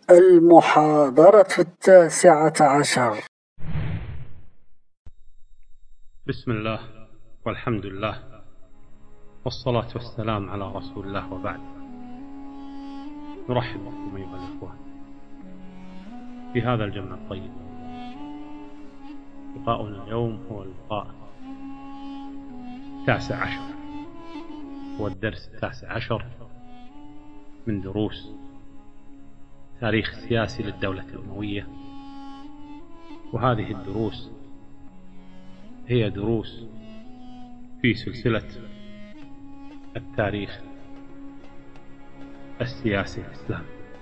المحاضرة 19. بسم الله والحمد لله والصلاة والسلام على رسول الله، وبعد. نرحب بكم أيها الأخوة في هذا الجمع الطيب. لقاؤنا اليوم هو اللقاء 19، هو الدرس 19 من دروس تاريخ السياسي للدولة الأموية. وهذه الدروس هي دروس في سلسلة التاريخ السياسي الإسلامي.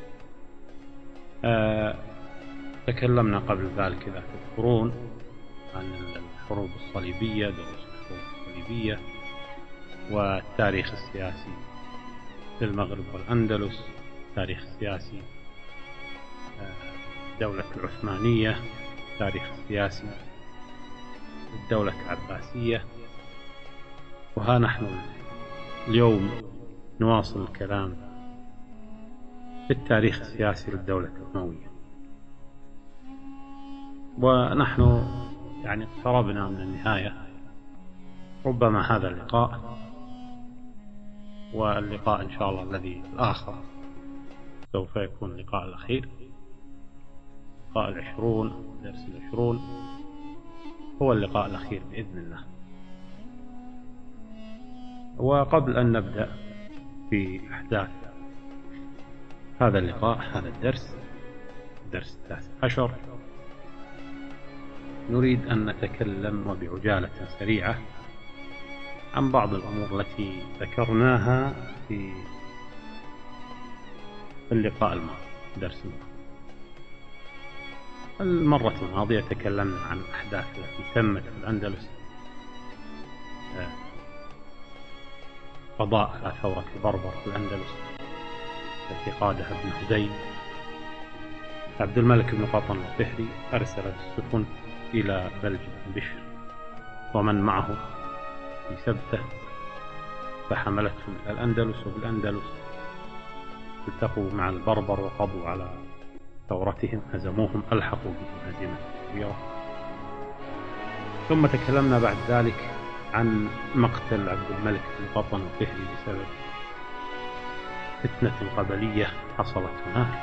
تكلمنا قبل ذلك، إذا تذكرون، عن الحروب الصليبية، دروس الحروب الصليبية والتاريخ السياسي للمغرب والأندلس، التاريخ السياسي الدولة العثمانية، التاريخ السياسي الدولة العباسية. وها نحن اليوم نواصل الكلام في التاريخ السياسي للدولة الأموية. ونحن اقتربنا من النهاية. ربما هذا اللقاء واللقاء إن شاء الله الذي الآخر سوف يكون اللقاء الأخير، اللقاء 20، درس 20 هو اللقاء الأخير بإذن الله. وقبل أن نبدأ في أحداث هذا اللقاء، هذا الدرس 19، نريد أن نتكلم وبعجالة سريعة عن بعض الأمور التي ذكرناها في اللقاء الماضي، درس المرة الماضية. تكلمنا عن الأحداث التي تمت في الأندلس، قضاء على ثورة البربر في الأندلس التي قادها ابن هذيل. عبد الملك بن قطن الفهري أرسل السفن إلى بلج بن بشر ومن معه في سبته، فحملتهم إلى الأندلس، وفي الأندلس التقوا مع البربر وقضوا على ثورتهم، هزموهم، ألحقوا بهم هزيمة كبيرة. ثم تكلمنا بعد ذلك عن مقتل عبد الملك بن قطن الفهري بسبب فتنة قبلية حصلت هناك.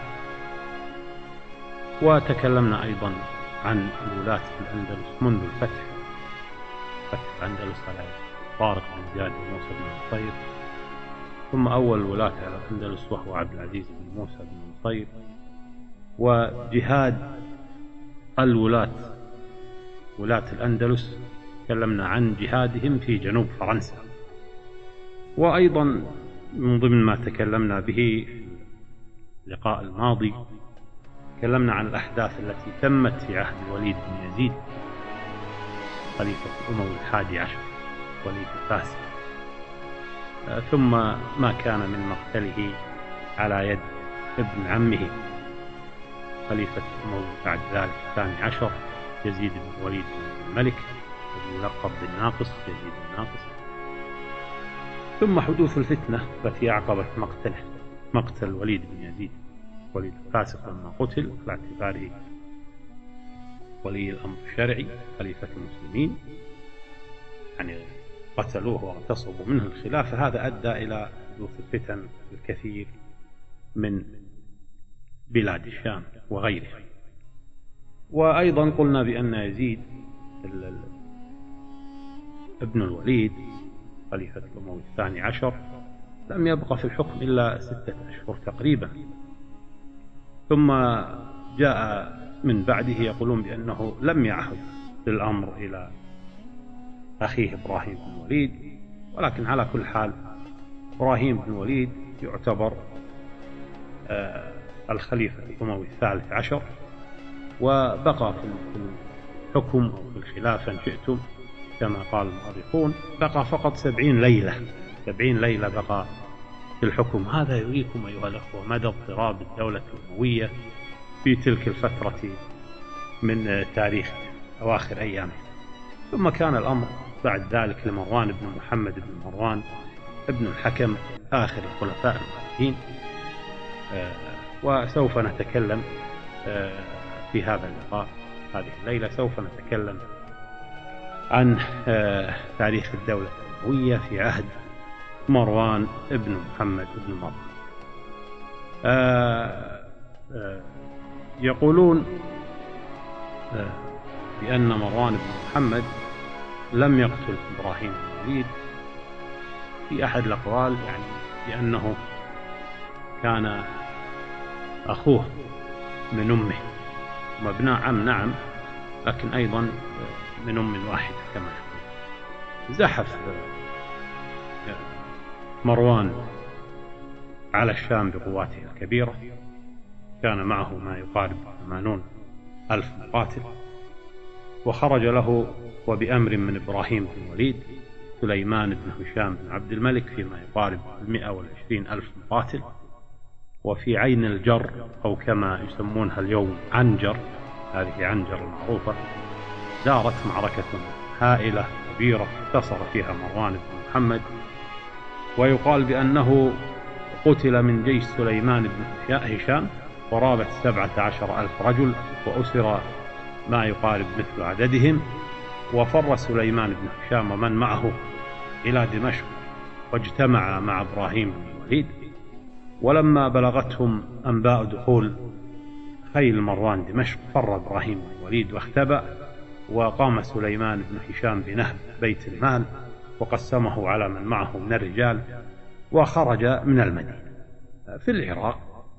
وتكلمنا أيضا عن الولاة في الأندلس منذ فتح الأندلس على طارق بن زياد وموسى بن نصير، ثم أول ولاة على الأندلس وهو عبد العزيز بن موسى بن نصير، وجهاد ولاة الأندلس. تكلمنا عن جهادهم في جنوب فرنسا. وأيضا من ضمن ما تكلمنا به اللقاء الماضي، تكلمنا عن الأحداث التي تمت في عهد الوليد بن يزيد خليفة الأموي 11، وليد الفاسد، ثم ما كان من مقتله على يد ابن عمه خليفة الأموي بعد ذلك 12، يزيد بن الوليد بن الملك، يلقب بالناقص، يزيد الناقص. ثم حدوث الفتنة التي أعقبت مقتل الوليد بن يزيد، وليد الفاسق، لما قتل على اعتباره ولي الأمر الشرعي خليفة المسلمين، قتلوه واغتصبوا منه الخلافة. هذا أدى إلى حدوث الفتن الكثير من بلاد الشام وغيرها. وأيضا قلنا بأن يزيد ابن الوليد خليفة الأموي 12 لم يبقى في الحكم إلا 6 أشهر تقريبا، ثم جاء من بعده يقولون بأنه لم يعهد الأمر إلى أخيه إبراهيم بن الوليد. ولكن على كل حال إبراهيم بن الوليد يعتبر الخليفة الأموي 13، وبقى في الحكم أو في الخلافة إن شئتم كما قال المؤرخون، بقى فقط 70 ليلة بقى في الحكم. هذا يريكم أيها الأخوة مدى اضطراب الدولة الأموية في تلك الفترة من تاريخ أواخر أيامه. ثم كان الأمر بعد ذلك لمروان بن محمد بن مروان ابن الحكم، آخر الخلفاء الراشدين، وسوف نتكلم في هذا اللقاء هذه الليلة سوف نتكلم عن تاريخ الدولة الأموية في عهد مروان ابن محمد ابن مروان. يقولون بأن مروان بن محمد لم يقتل إبراهيم بن الوليد، في أحد الأقوال يعني بأنه كان أخوه من أمه وابناء عم، نعم، لكن أيضا من أم واحدة كما يقول. زحف مروان على الشام بقواته الكبيرة، كان معه ما يقارب 80,000 مقاتل، وخرج له وبأمر من إبراهيم بن الوليد سليمان بن هشام بن عبد الملك فيما يقارب 120,000 مقاتل. وفي عين الجر أو كما يسمونها اليوم عنجر، هذه عنجر المعروفة، دارت معركة هائلة كبيرة انتصر فيها مروان بن محمد، ويقال بأنه قتل من جيش سليمان بن هشام قرابة 17,000 رجل، وأسر ما يقارب مثل عددهم. وفر سليمان بن هشام ومن معه إلى دمشق، واجتمع مع إبراهيم بن الوليد، ولما بلغتهم أنباء دخول خيل مروان دمشق فر إبراهيم بن الوليد واختبأ، وقام سليمان بن هشام بنهب بيت المال وقسمه على من معه من الرجال، وخرج من المدينة. في العراق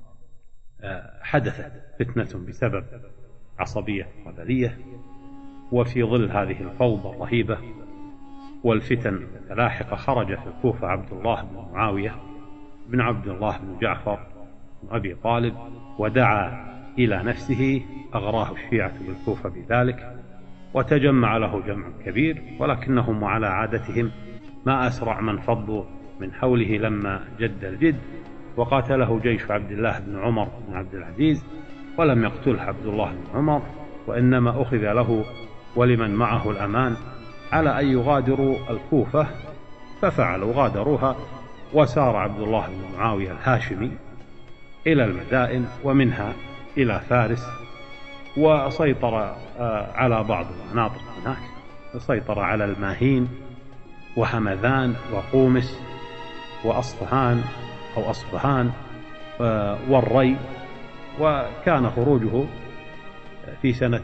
حدثت فتنة بسبب عصبية قبلية، وفي ظل هذه الفوضى الرهيبة والفتن المتلاحقة خرج في الكوفة عبد الله بن معاوية بن عبد الله بن جعفر بن أبي طالب، ودعا إلى نفسه، أغراه الشيعة بالكوفة بذلك، وتجمع له جمع كبير، ولكنهم وعلى عادتهم ما أسرع من فضوا من حوله لما جد الجد، وقاتله جيش عبد الله بن عمر بن عبد العزيز، ولم يقتله عبد الله بن عمر، وإنما أخذ له ولمن معه الأمان على أن يغادروا الكوفة، ففعلوا، غادروها، وسار عبد الله بن معاوية الهاشمي إلى المدائن ومنها إلى فارس، وسيطر على بعض المناطق هناك، سيطر على الماهين وهمذان وقومس وأصفهان أو أصفهان والري. وكان خروجه في سنة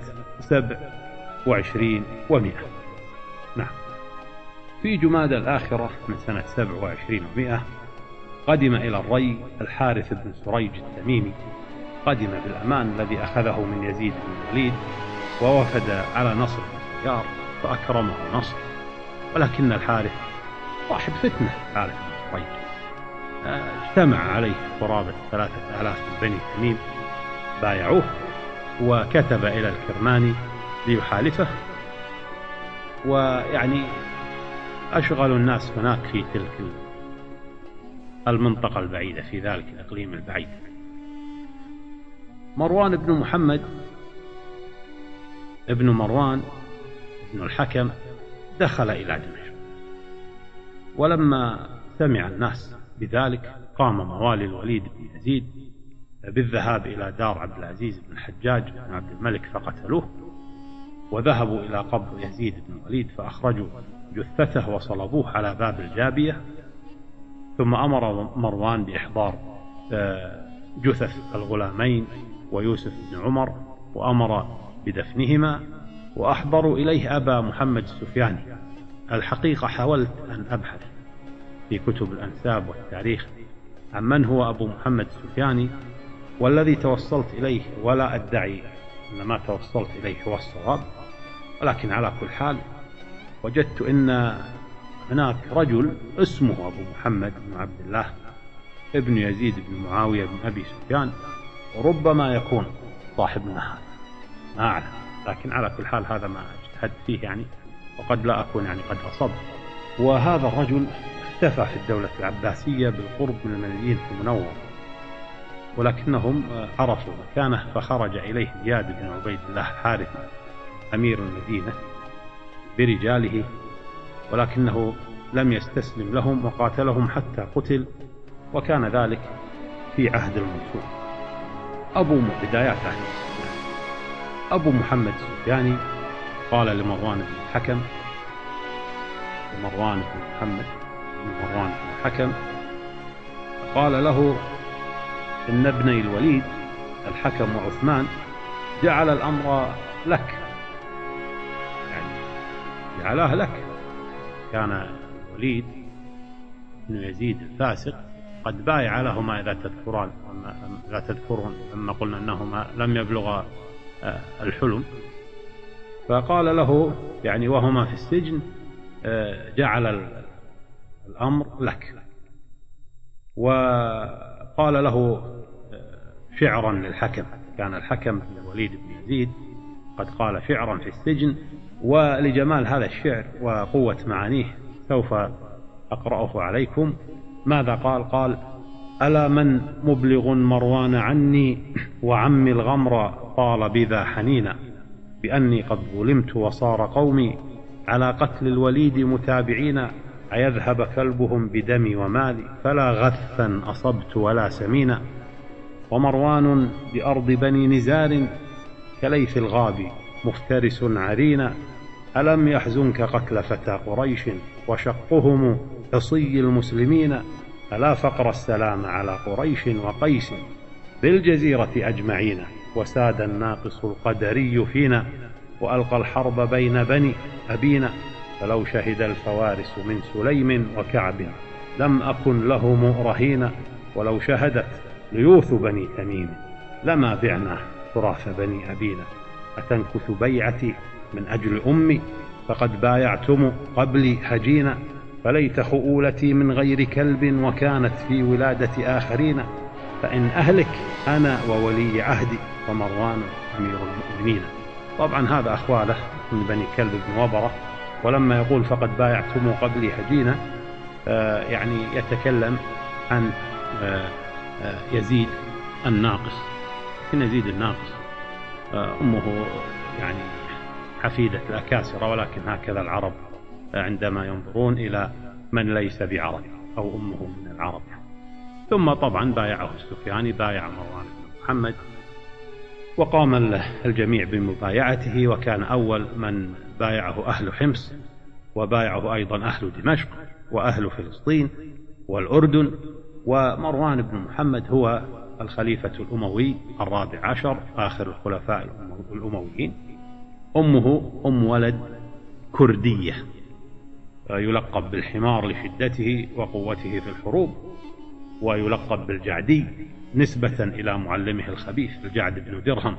27 و100. نعم. في جمادى الآخرة من سنة 27 و100 قدم إلى الري الحارث بن سريج التميمي، قدم بالأمان الذي أخذه من يزيد بن الوليد، ووفد على نصر بن سيار فأكرمه نصر، ولكن الحارث صاحب فتنة، حارث بن سريج، اجتمع عليه قرابة 3,000 من بني تميم بايعوه، وكتب إلى الكرماني ليحالفه، ويعني أشغل الناس هناك في تلك المنطقة البعيدة، في ذلك الإقليم البعيد. مروان بن محمد ابن مروان ابن الحكم دخل إلى دمشق، ولما سمع الناس بذلك قام موالي الوليد بن يزيد بالذهاب إلى دار عبد العزيز بن الحجاج بن عبد الملك فقتلوه، وذهبوا إلى قبر يزيد بن الوليد فأخرجوا جثته وصلبوه على باب الجابية. ثم أمر مروان بإحضار جثث الغلامين ويوسف بن عمر، وأمر بدفنهما، وأحضروا إليه أبا محمد السفياني. الحقيقة حاولت أن أبحث في كتب الأنساب والتاريخ عن من هو أبو محمد السفياني، والذي توصلت إليه، ولا أدعي أن ما توصلت إليه هو الصواب، ولكن على كل حال وجدت أن هناك رجل اسمه أبو محمد بن عبد الله ابن يزيد بن معاوية بن أبي سفيان، وربما يكون صاحبنا هذا، ما أعلم، لكن على كل حال هذا ما اجتهدت فيه يعني، وقد لا أكون يعني قد أصبت. وهذا الرجل اختفى في الدولة العباسية بالقرب من المدينة المنورة، ولكنهم عرفوا مكانه، فخرج إليه زياد بن عبيد الله حارث أمير المدينة برجاله، ولكنه لم يستسلم لهم وقاتلهم حتى قتل، وكان ذلك في عهد المنصور. بدايات أهل السفيان. أبو محمد السفياني قال لمروان بن الحكم، مروان بن الحكم قال له إن ابني الوليد الحكم وعثمان جعل الأمر لك، يعني جعلاه لك. كان الوليد بن يزيد الفاسق قد بايع لهما إذا تذكرون لما قلنا أنهما لم يبلغا الحلم، فقال له يعني وهما في السجن جعل الأمر لك. وقال له شعرا للحكم، كان الحكم بن الوليد بن يزيد قد قال شعرا في السجن، ولجمال هذا الشعر وقوة معانيه سوف أقرأه عليكم. ماذا قال؟ قال: ألا من مبلغ مروان عني، وعمي الغمر طال بذا حنينا، بأني قد ظلمت وصار قومي على قتل الوليد متابعين، أيذهب كلبهم بدمي ومالي، فلا غثا أصبت ولا سمينا، ومروان بأرض بني نزار كليث الغاب مفترس عرينا، ألم يحزنك قتل فتى قريش وشقهم حصي المسلمين، ألا فقر السلام على قريش وقيس بالجزيرة أجمعين، وساد الناقص القدري فينا، وألقى الحرب بين بني أبينا، فلو شهد الفوارس من سليم وكعب لم أكن لهم رهينا، ولو شهدت ليوث بني تميم لما بعنا تراث بني أبينا، أتنكث بيعتي من أجل أمي فقد بايعتم قبلي هجينا، فليت خؤولتي من غير كلب وكانت في ولادة آخرين، فإن أهلك أنا وولي عهدي ومروان أمير المؤمنين. طبعا هذا أخواله من بني كلب بن وبرة، ولما يقول فقد بايعتم قبلي هجينا يعني يتكلم عن يزيد الناقص. لكن يزيد الناقص أمه يعني حفيدة الأكاسرة، ولكن هكذا العرب عندما ينظرون إلى من ليس بعرب أو أمه من العرب. ثم طبعا بايعه السفياني، بايع مروان بن محمد، وقام الجميع بمبايعته، وكان أول من بايعه أهل حمص، وبايعه أيضا أهل دمشق وأهل فلسطين والأردن. ومروان بن محمد هو الخليفة الأموي الرابع عشر آخر الخلفاء الأمويين. أمه أم ولد كردية، يلقب بالحمار لشدته وقوته في الحروب، ويلقب بالجعدي نسبة إلى معلمه الخبيث الجعد بن درهم.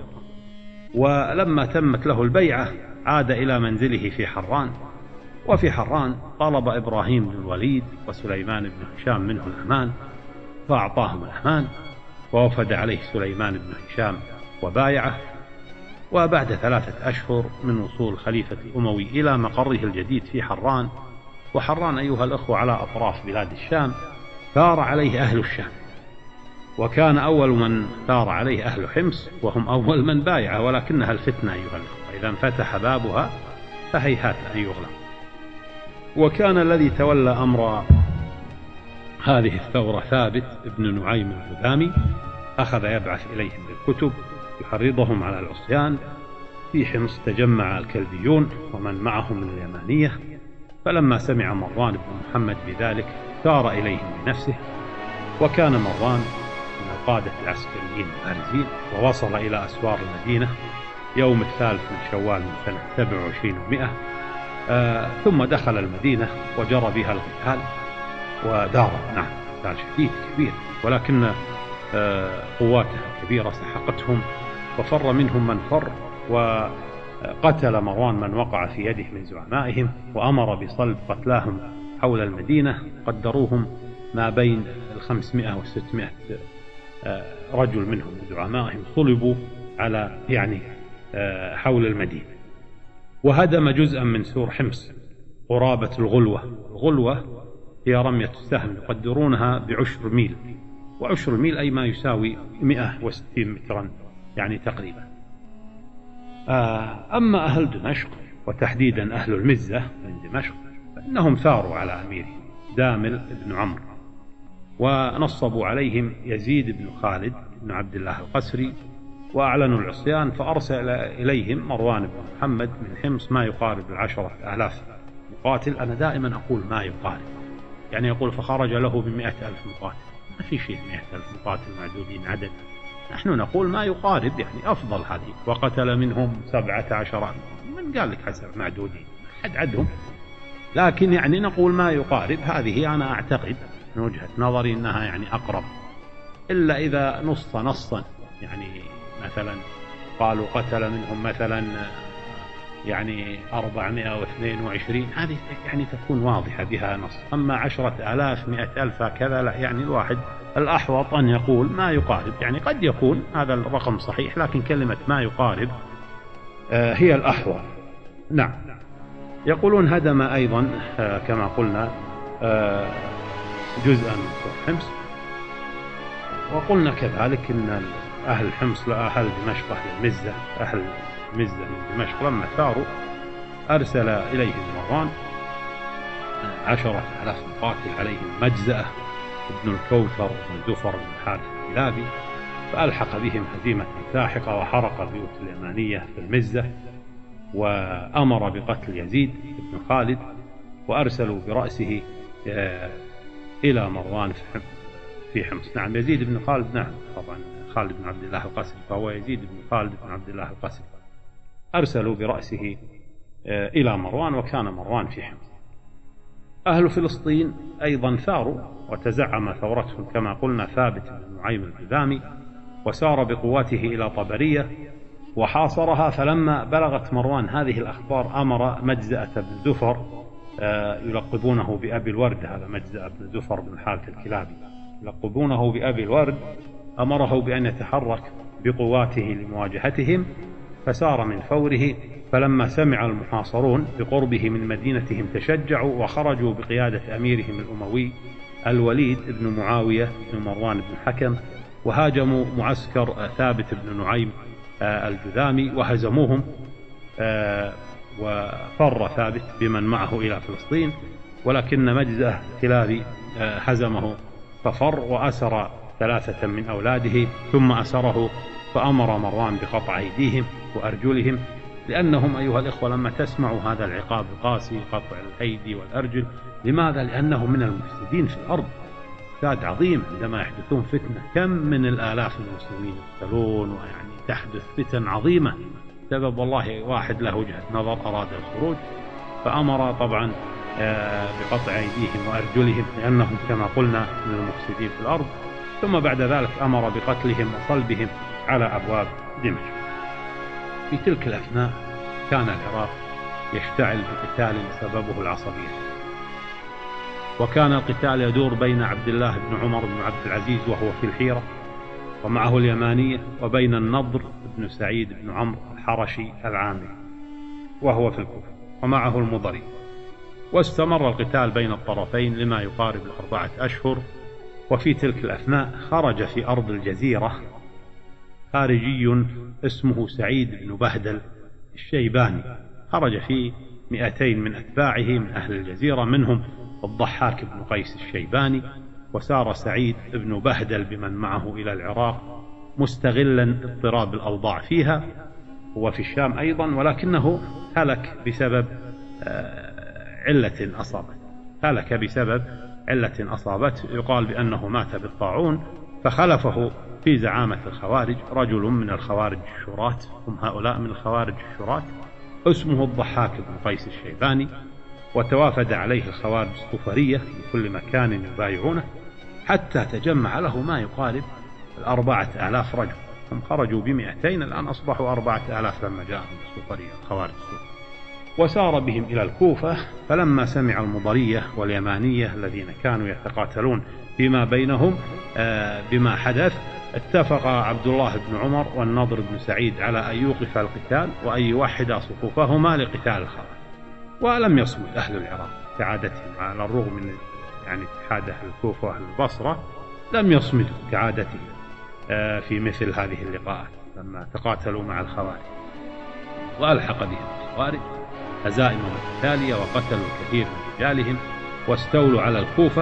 ولما تمت له البيعة عاد إلى منزله في حران، وفي حران طلب إبراهيم بن الوليد وسليمان بن هشام منه الأمان، فأعطاهم الأمان، ووفد عليه سليمان بن هشام وبايعه. وبعد 3 أشهر من وصول خليفة الأموي إلى مقره الجديد في حران، وحران أيها الأخوة على أطراف بلاد الشام، ثار عليه أهل الشام، وكان أول من ثار عليه أهل حمص، وهم أول من بايعه، ولكنها الفتنة أيها الأخوة، إذا انفتح بابها فهيهات أن يغلق. وكان الذي تولى أمر هذه الثورة ثابت ابن نعيم الجذامي، أخذ يبعث إليهم بالكتب يحرضهم على العصيان. في حمص تجمع الكلبيون ومن معهم من اليمانية، فلما سمع مروان بن محمد بذلك ثار إليهم بنفسه، وكان مروان من القادة العسكريين البارزين، ووصل إلى أسوار المدينة يوم 3 من شوال من سنة 27 و100، ثم دخل المدينة وجرى بها القتال ودار. نعم، قتال شديد كبير، ولكن قواته كبيرة سحقتهم، وفر منهم من فر، وقتل مروان من وقع في يده من زعمائهم، وأمر بصلب قتلاهم حول المدينة، قدروهم ما بين 500 و600 رجل منهم من زعمائهم صلبوا على حول المدينة. وهدم جزءا من سور حمص قرابة الغلوة. الغلوة هي رمية السهم يقدرونها ب10 ميل، و10 ميل أي ما يساوي 160 مترا تقريبا. أما أهل دمشق وتحديدا أهل المزة من دمشق فإنهم ثاروا على أميرهم دامل بن عمرو، ونصبوا عليهم يزيد بن خالد بن عبد الله القسري وأعلنوا العصيان، فأرسل إليهم مروان بن محمد من حمص ما يقارب 10,000 مقاتل. أنا دائما أقول ما يقارب، يعني يقول فخرج له ب100,000 مقاتل، ما في شيء 100,000 مقاتل معدودين عدد، نحن نقول ما يقارب يعني أفضل هذه. وقتل منهم 17، من قال لك حسب معدودين حد عدهم، لكن يعني نقول ما يقارب. هذه أنا أعتقد من وجهة نظري أنها يعني أقرب، إلا إذا نصا يعني مثلا قالوا قتل منهم مثلا يعني 422، هذه يعني تكون واضحة بها نص. أما 10,000 100,000 هكذا لا، يعني الواحد الأحوط أن يقول ما يقارب، يعني قد يكون هذا الرقم صحيح لكن كلمة ما يقارب هي الأحوط. نعم. يقولون هدم أيضا كما قلنا جزءا من حمص، وقلنا كذلك أن أهل حمص لأهل دمشق أهل مزة من دمشق لما ثاروا أرسل إليهم مروان 10,000 مقاتل عليهم مجزأة ابن الكوثر بن زفر بن الحارث الكلابي، فألحق بهم هزيمة ساحقة وحرق بيوت اليمانية في المزة، وأمر بقتل يزيد بن خالد وأرسلوا برأسه إلى مروان في حمص. نعم يزيد بن خالد، نعم طبعا خالد بن عبد الله القسري، فهو يزيد بن خالد بن عبد الله القسري. أرسلوا برأسه إلى مروان، وكان مروان في حمص. أهل فلسطين أيضا ثاروا، وتزعم ثورتهم كما قلنا ثابت بن نعيم الجذامي، وسار بقواته إلى طبرية وحاصرها. فلما بلغت مروان هذه الأخبار أمر مجزأة بن زفر يلقبونه بأبي الورد، هذا مجزأة بن زفر بن الحارث الكلابي يلقبونه بأبي الورد، أمره بأن يتحرك بقواته لمواجهتهم، فسار من فوره. فلما سمع المحاصرون بقربه من مدينتهم تشجعوا وخرجوا بقيادة أميرهم الأموي الوليد بن معاوية بن مروان بن الحكم، وهاجموا معسكر ثابت بن نعيم الجذامي وهزموهم، وفر ثابت بمن معه إلى فلسطين، ولكن مجزأة كلابي هزمه ففر وأسر 3 من أولاده ثم أسره، فأمر مروان بقطع أيديهم وأرجلهم، لأنهم أيها الإخوة لما تسمعوا هذا العقاب القاسي قطع الأيدي والأرجل، لماذا؟ لأنهم من المفسدين في الأرض، فساد عظيم. عندما يحدثون فتنة كم من الآلاف المسلمين يقتلون، ويعني تحدث فتن عظيمة سبب والله واحد له وجهة نظر أراد الخروج، فأمر طبعا بقطع أيديهم وأرجلهم لأنهم كما قلنا من المفسدين في الأرض. ثم بعد ذلك أمر بقتلهم وصلبهم على أبواب دمشق. في تلك الأثناء كان العراق يشتعل بقتال سببه العصبية، وكان القتال يدور بين عبد الله بن عمر بن عبد العزيز وهو في الحيرة ومعه اليمانية، وبين النضر بن سعيد بن عمرو الحرشي العامري وهو في الكوفة ومعه المضري. واستمر القتال بين الطرفين لما يقارب 4 أشهر. وفي تلك الأثناء خرج في أرض الجزيرة خارجي اسمه سعيد بن بهدل الشيباني، خرج فيه 200 من أتباعه من أهل الجزيرة، منهم الضحاك بن قيس الشيباني. وسار سعيد بن بهدل بمن معه إلى العراق مستغلا اضطراب الأوضاع فيها، هو في الشام أيضا، ولكنه هلك بسبب علة أصابته، يقال بأنه مات بالطاعون، فخلفه في زعامة الخوارج رجل من الخوارج الشراة، هم هؤلاء من الخوارج الشراة اسمه الضحاك بن قيس الشيباني، وتوافد عليه الخوارج الصفرية من كل مكان يبايعونه، حتى تجمع له ما يقارب 4,000 رجل. هم خرجوا ب200، الآن أصبحوا 4,000 لما جاءهم الصفرية الخوارج الصفرية. وسار بهم إلى الكوفة، فلما سمع المضرية واليمانية الذين كانوا يتقاتلون فيما بينهم بما حدث، اتفق عبد الله بن عمر والنضر بن سعيد على أن يوقف القتال وأن يوحد صفوفهما لقتال الخوارج. ولم يصمد أهل العراق كعادتهم، على الرغم من يعني اتحاد أهل الكوفة وأهل البصرة، لم يصمدوا كعادتهم في مثل هذه اللقاءات لما تقاتلوا مع الخوارج. وألحق بهم الخوارج هزائم متتالية، وقتلوا الكثير من رجالهم، واستولوا على الكوفة.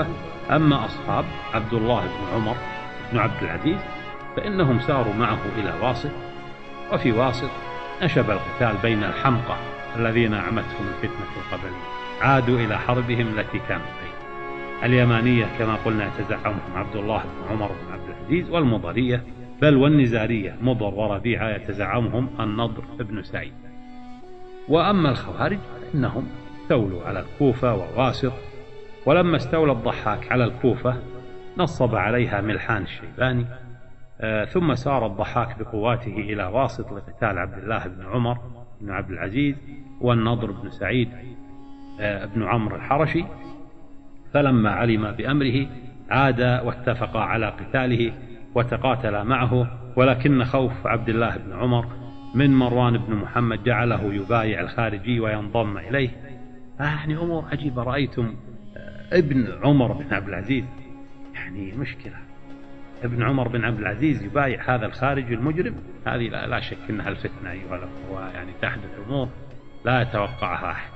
أما أصحاب عبد الله بن عمر بن عبد العزيز فإنهم ساروا معه إلى واسط، وفي واسط نشب القتال بين الحمقى الذين أعمتهم الفتنة القبلية، عادوا إلى حربهم التي كانت بين اليمانية كما قلنا يتزعمهم عبد الله بن عمر بن عبد العزيز، والمضرية بل والنزارية مضر وربيعة يتزعمهم النضر بن سعيد. وأما الخوارج فإنهم استولوا على الكوفة وواسط، ولما استولى الضحاك على الكوفة نصب عليها ملحان الشيباني، ثم سار الضحاك بقواته إلى واسط لقتال عبد الله بن عمر بن عبد العزيز والنضر بن سعيد بن عمرو الحرشي، فلما علم بأمره عاد واتفق على قتاله وتقاتل معه، ولكن خوف عبد الله بن عمر من مروان بن محمد جعله يبايع الخارجي وينضم إليه. يعني أمور عجيبة، رأيتم ابن عمر بن عبد العزيز، يعني مشكلة، ابن عمر بن عبد العزيز يبايع هذا الخارجي المجرم، هذه لا شك أنها الفتنة أيها الأخوة، يعني تحدث أمور لا يتوقعها أحد.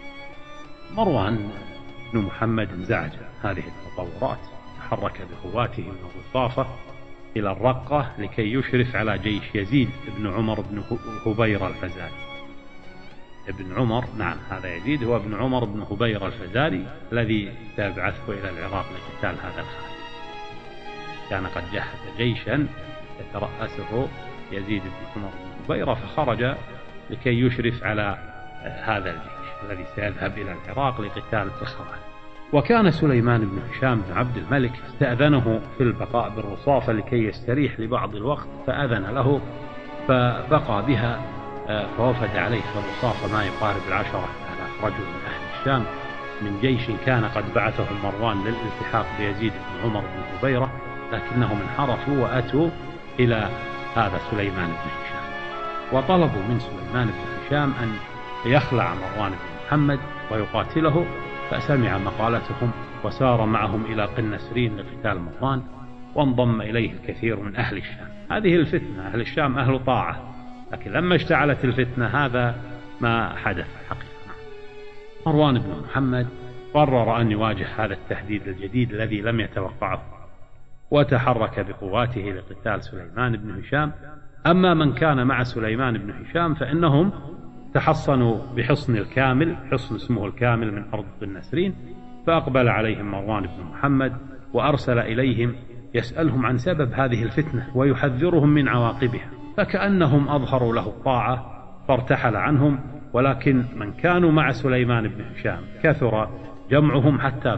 مروان بن محمد انزعج هذه التطورات، تحرك بقواته من الرصافة إلى الرقة لكي يشرف على جيش يزيد بن عمر بن هبيرة الفزاري. ابن عمر، نعم هذا يزيد هو ابن عمر بن هبيرة الفزاري الذي سيبعثه إلى العراق لقتال هذا الخارج. كان قد جهز جيشا يترأسه يزيد بن عمر بن هبيرة، فخرج لكي يشرف على هذا الجيش الذي سيذهب إلى العراق لقتال الخوارج. وكان سليمان بن هشام بن عبد الملك استأذنه في البقاء بالرصافة لكي يستريح لبعض الوقت، فأذن له فبقى بها، فوفد عليه في الرصافة ما يقارب 10,000 رجل من أهل الشام من جيش كان قد بعثه مروان للالتحاق بيزيد بن عمر بن هبيرة، لكنهم انحرفوا وأتوا إلى هذا سليمان بن هشام، وطلبوا من سليمان بن هشام أن يخلع مروان بن محمد ويقاتله، فسمع مقالتهم وسار معهم إلى قنسرين لقتال مروان، وانضم إليه الكثير من أهل الشام. هذه الفتنة، أهل الشام أهل طاعة، لكن لما اشتعلت الفتنة هذا ما حدث حقيقة. مروان بن محمد قرر أن يواجه هذا التهديد الجديد الذي لم يتوقعه، وتحرك بقواته لقتال سليمان بن هشام. أما من كان مع سليمان بن هشام فإنهم تحصنوا بحصن الكامل، حصن اسمه الكامل من أرض قنسرين، فأقبل عليهم مروان بن محمد وأرسل إليهم يسألهم عن سبب هذه الفتنة ويحذرهم من عواقبها، فكأنهم أظهروا له الطاعة فارتحل عنهم. ولكن من كانوا مع سليمان بن هشام كثر جمعهم حتى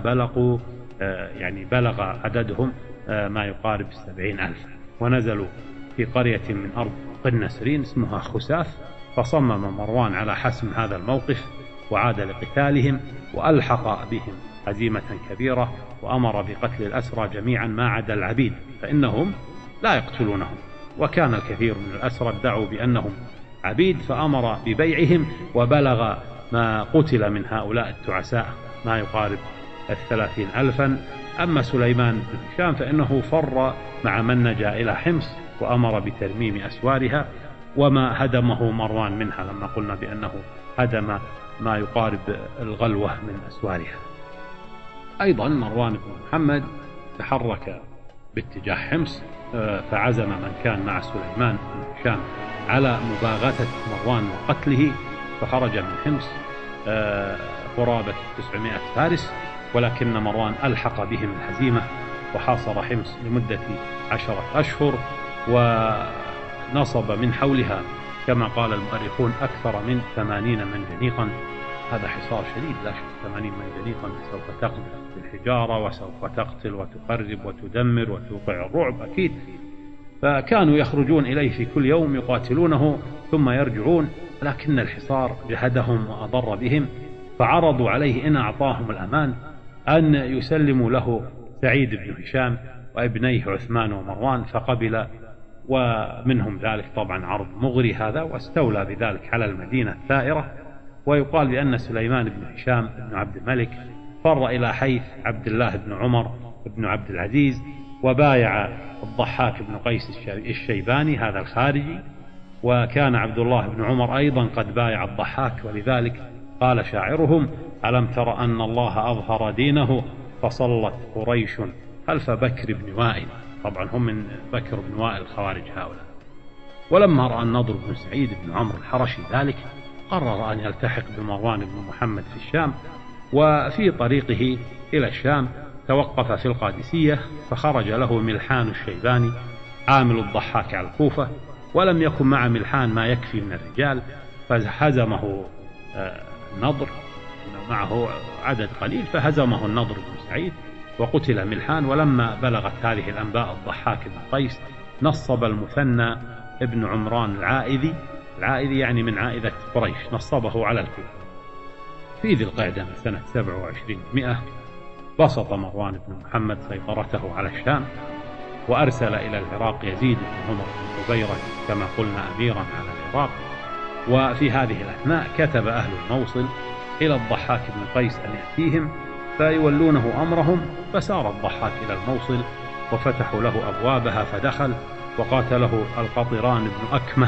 بلغ عددهم ما يقارب 70,000، ونزلوا في قرية من أرض قنسرين اسمها خساف، فصمم مروان على حسم هذا الموقف وعاد لقتالهم، وألحق بهم هزيمة كبيرة، وأمر بقتل الأسرى جميعا ما عدا العبيد فإنهم لا يقتلونهم، وكان الكثير من الأسرى ادعوا بأنهم عبيد فأمر ببيعهم، وبلغ ما قتل من هؤلاء التعساء ما يقارب 30,000. أما سليمان بن هشام فإنه فر مع من نجا إلى حمص وأمر بترميم أسوارها وما هدمه مروان منها، لما قلنا بأنه هدم ما يقارب الغلوة من أسوارها. أيضا مروان بن محمد تحرك باتجاه حمص، فعزم من كان مع سليمان بن هشام على مباغتة مروان وقتله، فخرج من حمص قرابة 900 فارس، ولكن مروان ألحق بهم الهزيمة وحاصر حمص لمدة 10 أشهر، ونصب من حولها كما قال المؤرخون أكثر من 80 منجنيقا. هذا حصار شديد لا شك، 80 منجنيقا سوف تقذف بالحجارة وسوف تقتل وتقرب وتدمر وتوقع الرعب أكيد. فكانوا يخرجون إليه في كل يوم يقاتلونه ثم يرجعون، لكن الحصار جهدهم وأضر بهم، فعرضوا عليه إن أعطاهم الأمان أن يسلموا له سعيد بن هشام وابنيه عثمان ومروان، فقبل، ومنهم ذلك طبعا عرض مغري هذا، واستولى بذلك على المدينة الثائرة. ويقال بأن سليمان بن هشام بن عبد الملك فر إلى حيث عبد الله بن عمر بن عبد العزيز، وبايع الضحاك بن قيس الشيباني هذا الخارجي، وكان عبد الله بن عمر أيضا قد بايع الضحاك. ولذلك قال شاعرهم: ألم تر أن الله أظهر دينه فصلت قريش خلف بكر بن وائل. طبعا هم من بكر بن وائل الخوارج هؤلاء. ولما رأى النضر بن سعيد بن عمرو الحرشي ذلك قرر أن يلتحق بمروان بن محمد في الشام، وفي طريقه إلى الشام توقف في القادسية، فخرج له ملحان الشيباني عامل الضحاك على الكوفة، ولم يكن مع ملحان ما يكفي من الرجال، فهزمه النضر، معه عدد قليل، فهزمه النضر بن سعيد وقتل ملحان. ولما بلغت هذه الأنباء الضحاك بن قيس نصب المثنى ابن عمران العائذي يعني من عائذة قريش، نصبه على الكوفة. في ذي القعدة من سنة 2700 بسط مروان بن محمد سيطرته على الشام، وأرسل إلى العراق يزيد بن عمر بن حبيرة كما قلنا أميرا على العراق. وفي هذه الأثناء كتب أهل الموصل إلى الضحاك بن قيس أن يأتيهم فيولونه أمرهم، فسار الضحاك إلى الموصل وفتحوا له أبوابها، فدخل وقاتله القطران بن أكمه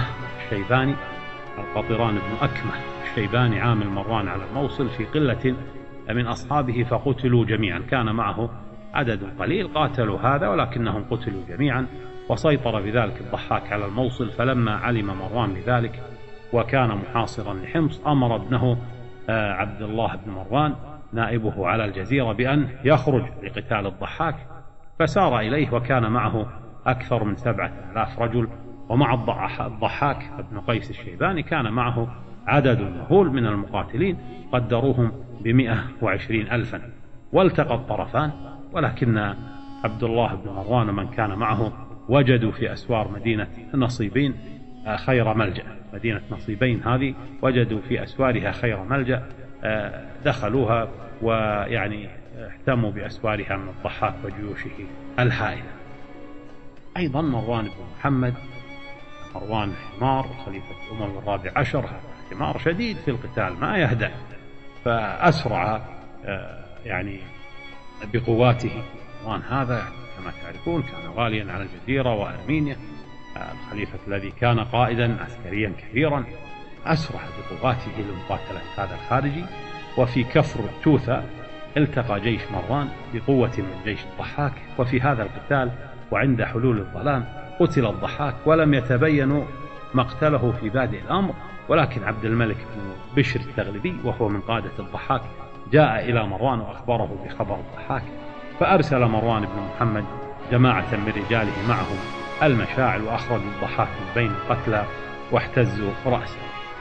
الشيباني عامل مروان على الموصل في قلة من أصحابه، فقتلوا جميعا. كان معه عدد قليل، قاتلوا هذا ولكنهم قتلوا جميعا، وسيطر بذلك الضحاك على الموصل. فلما علم مروان بذلك وكان محاصرا لحمص أمر ابنه عبد الله بن مروان نائبه على الجزيرة بأن يخرج لقتال الضحاك، فسار إليه وكان معه أكثر من 7000 رجل. ومع الضحاك بن قيس الشيباني كان معه عدد مهول من المقاتلين قدروهم ب120,000. والتقى الطرفان، ولكن عبد الله بن مروان ومن كان معه وجدوا في أسوار مدينة نصيبين خير ملجأ. مدينة نصيبين هذه وجدوا في أسوارها خير ملجأ، دخلوها ويعني احتموا بأسوارها من الضحاك وجيوشه الهائلة. أيضا مروان بن محمد، مروان حمار خليفة الأموي الرابع عشر، هذا حمار شديد في القتال ما يهدأ، فأسرع يعني بقواته. مروان هذا كما تعرفون كان واليا على الجزيرة وأرمينيا، الخليفة الذي كان قائدا عسكريا كبيرا، أسرع بقواته لمقاتلة هذا الخارجي. وفي كفر توثة التقى جيش مروان بقوة من جيش الضحاك، وفي هذا القتال وعند حلول الظلام قتل الضحاك، ولم يتبين مقتله في بادئ الأمر، ولكن عبد الملك بن بشر التغلبي وهو من قادة الضحاك جاء إلى مروان وأخبره بخبر الضحاك، فأرسل مروان بن محمد جماعة من رجاله معهم المشاعل وأخرجوا الضحاك من بين القتلى واحتزوا رأسه.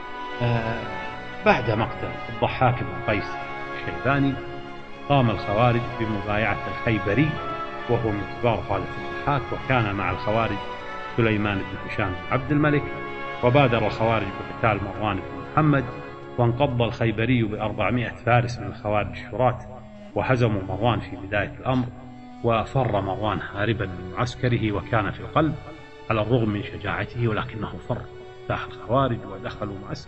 بعد مقتل الضحاك بن قيس الشيباني قام الخوارج بمبايعة الخيبري وهو من كبار قادة الضحاك، وكان مع الخوارج سليمان بن هشام بن عبد الملك. وبادر الخوارج بقتال مروان بن محمد، وانقض الخيبري ب400 فارس من الخوارج الشراة، وهزموا مروان في بداية الأمر. وفر مروان هاربا من معسكره وكان في القلب على الرغم من شجاعته، ولكنه فر داخل الخوارج ودخلوا معسكر.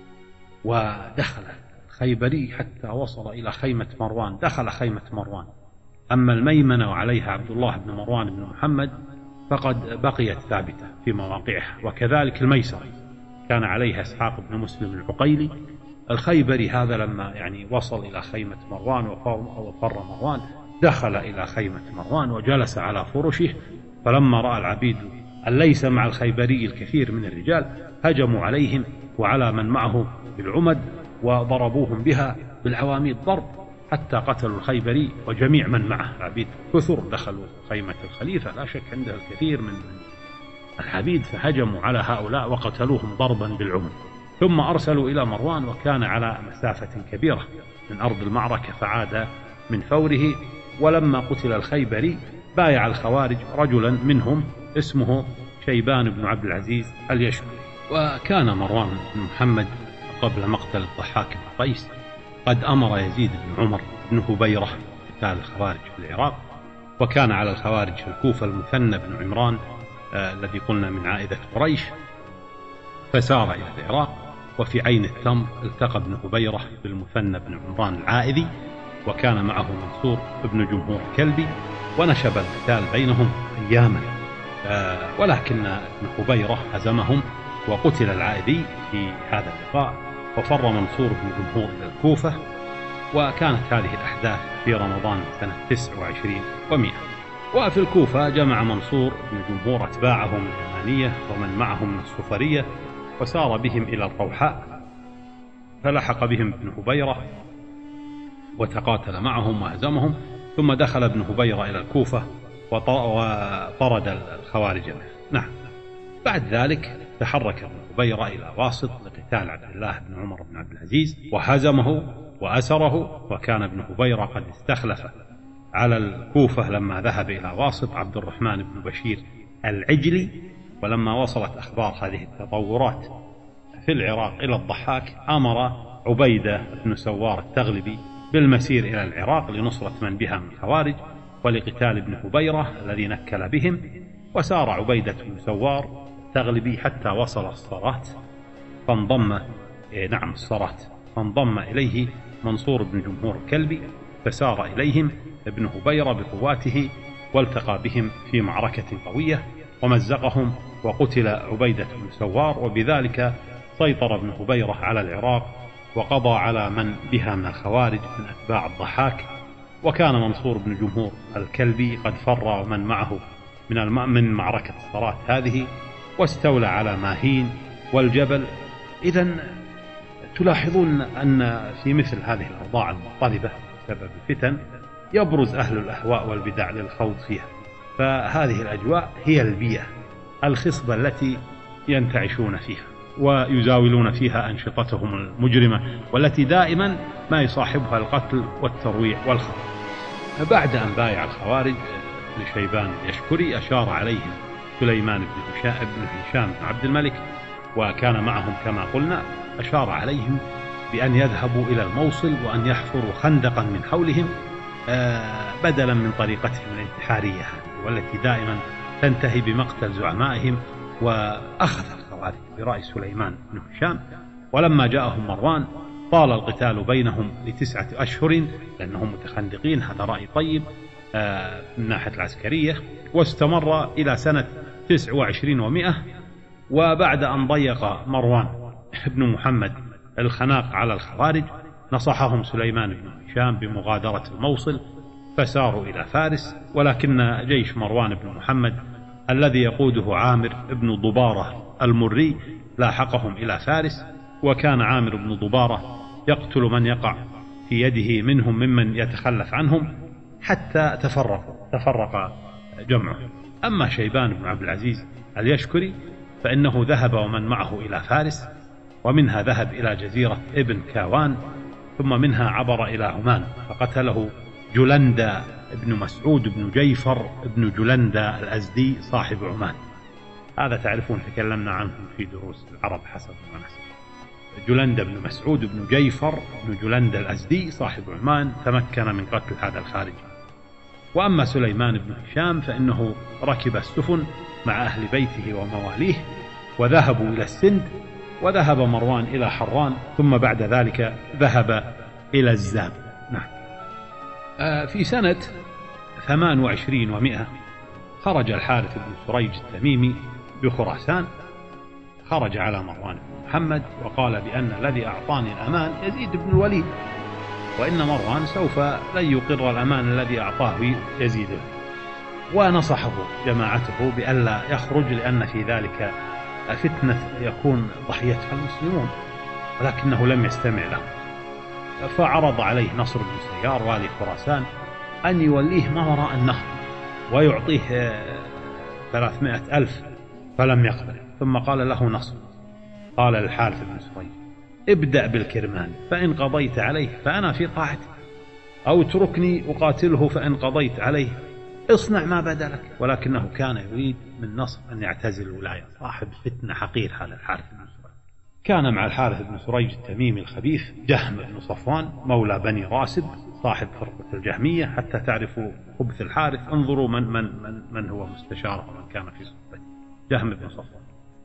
ودخل الخيبري حتى وصل إلى خيمة مروان، دخل خيمة مروان. أما الميمنة وعليها عبد الله بن مروان بن محمد فقد بقيت ثابتة في مواقعها، وكذلك الميسرة كان عليها إسحاق بن مسلم العقيلي. الخيبري هذا لما يعني وصل إلى خيمة مروان وفر مروان دخل إلى خيمة مروان وجلس على فرشه، فلما رأى العبيد أن ليس مع الخيبري الكثير من الرجال هجموا عليهم وعلى من معه بالعمد وضربوهم بها بالعواميد ضرب حتى قتلوا الخيبري وجميع من معه. العبيد كثر دخلوا خيمة الخليفة، لا شك عنده الكثير من العبيد، فهجموا على هؤلاء وقتلوهم ضربا بالعمد. ثم أرسلوا إلى مروان وكان على مسافة كبيرة من أرض المعركة، فعاد من فوره. ولما قتل الخيبري بايع الخوارج رجلا منهم اسمه شيبان بن عبد العزيز اليشكري. وكان مروان بن محمد قبل مقتل الضحاك بن قيس قد أمر يزيد بن عمر بن هبيرة قتال الخوارج في العراق، وكان على الخوارج في الكوفة المثنى بن عمران الذي قلنا من عائدة قريش، فسار إلى العراق. وفي عين التمر التقى ابن هبيرة بالمثنى بن عمران العائذي، وكان معه منصور بن جمهور الكلبي، ونشب القتال بينهم أياما، ولكن ابن هبيرة هزمهم وقتل العائذي في هذا اللقاء، وفر منصور بن جمهور إلى الكوفة. وكانت هذه الأحداث في رمضان سنة 29 و100. وفي الكوفة جمع منصور بن جمهور أتباعه من اليمانية ومن معهم من الصفرية وسار بهم إلى الروحاء، فلحق بهم ابن هبيرة وتقاتل معهم وهزمهم، ثم دخل ابن هبيرة إلى الكوفة وطرد الخوارج منه. نعم. بعد ذلك تحرك ابن هبيرة إلى واسط لقتال عبد الله بن عمر بن عبد العزيز وهزمه وأسره، وكان ابن هبيرة قد استخلف على الكوفة لما ذهب إلى واسط عبد الرحمن بن بشير العجلي. ولما وصلت أخبار هذه التطورات في العراق إلى الضحاك أمر عبيدة بن سوار التغلبي بالمسير إلى العراق لنصرة من بها من الخوارج ولقتال ابن هبيرة الذي نكل بهم. وسار عبيدة بن سوار التغلبي حتى وصل الصرات فانضم إليه منصور بن جمهور الكلبي، فسار إليهم ابن هبيرة بقواته والتقى بهم في معركة قوية ومزقهم، وقتل عبيدة بن سوار، وبذلك سيطر ابن هبيرة على العراق وقضى على من بها من الخوارج من أتباع الضحاك. وكان منصور بن جمهور الكلبي قد فر ومن معه من معركة الصرات هذه واستولى على ماهين والجبل. إذن تلاحظون أن في مثل هذه الأوضاع المضطربة بسبب الفتن يبرز أهل الأهواء والبدع للخوض فيها، فهذه الأجواء هي البيئة الخصبة التي ينتعشون فيها ويزاولون فيها أنشطتهم المجرمة، والتي دائما ما يصاحبها القتل والترويع والخطر. بعد أن بايع الخوارج لشيبان اليشكري أشار عليهم سليمان بن هشام بن عبد الملك، وكان معهم كما قلنا، أشار عليهم بأن يذهبوا إلى الموصل وأن يحفروا خندقا من حولهم بدلا من طريقتهم الانتحارية هذه والتي دائما تنتهي بمقتل زعمائهم. وأخذ الخوارج برأي سليمان بن هشام، ولما جاءهم مروان طال القتال بينهم ل9 أشهر لأنهم متخندقين، هذا رأي طيب من ناحية العسكرية، واستمر إلى سنة 29 و100. وبعد أن ضيق مروان بن محمد الخناق على الخوارج نصحهم سليمان بن هشام بمغادرة الموصل فساروا إلى فارس، ولكن جيش مروان بن محمد الذي يقوده عامر بن ضبارة المري لاحقهم إلى فارس، وكان عامر بن ضبارة يقتل من يقع في يده منهم ممن يتخلف عنهم حتى تفرق جمعه. أما شيبان بن عبد العزيز اليشكري فإنه ذهب ومن معه إلى فارس، ومنها ذهب إلى جزيرة ابن كاوان، ثم منها عبر إلى عمان فقتله جلندة ابن مسعود بن جيفر ابن جلندة الأزدي صاحب عمان. هذا تعرفون تكلمنا عنه في دروس العرب حسب المناسب. جلندة بن مسعود بن جيفر بن جلندة الأزدي صاحب عمان تمكن من قتل هذا الخارجي. وأما سليمان بن هشام فإنه ركب السفن مع أهل بيته ومواليه وذهبوا إلى السند، وذهب مروان إلى حران، ثم بعد ذلك ذهب إلى الزاب. نعم. في سنة 28 و100 خرج الحارث بن سريج التميمي بخراسان، خرج على مروان بن محمد وقال بأن الذي أعطاني الأمان يزيد بن الوليد، وإن مروان سوف لن يقر الأمان الذي أعطاه يزيد، ونصحه جماعته بألا يخرج لأن في ذلك فتنة يكون ضحيتها المسلمون، ولكنه لم يستمع له. فعرض عليه نصر بن سيار والي خراسان أن يوليه ما وراء النهر ويعطيه 300,000 فلم يقبل. ثم قال له نصر، قال للحارث بن سريج ابدأ بالكرمان فإن قضيت عليه فأنا في طاعتك، أو اتركني أقاتله فإن قضيت عليه اصنع ما بدلك. ولكنه كان يريد من نصر أن يعتزل الولاية، صاحب فتنة حقير هذا الحارث بن سريج. كان مع الحارث بن سريج التميمي الخبيث جهم بن صفوان مولى بني راسب صاحب فرقة الجهمية، حتى تعرفوا خبث الحارث انظروا من هو مستشاره ومن كان في صحبته، جهم بن صفوان.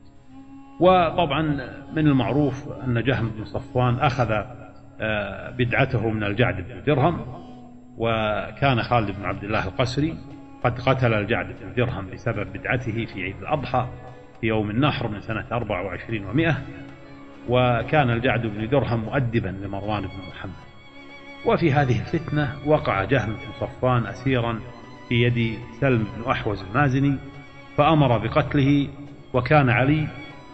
وطبعا من المعروف أن جهم بن صفوان أخذ بدعته من الجعد بن درهم، وكان خالد بن عبد الله القسري قد قتل الجعد بن درهم بسبب بدعته في عيد الأضحى في يوم النحر من سنة 24 و100. وكان الجعد بن درهم مؤدبا لمروان بن محمد، وفي هذه الفتنة وقع جهم بن صفوان أسيرا في يد سلم بن أحوز المازني فأمر بقتله، وكان علي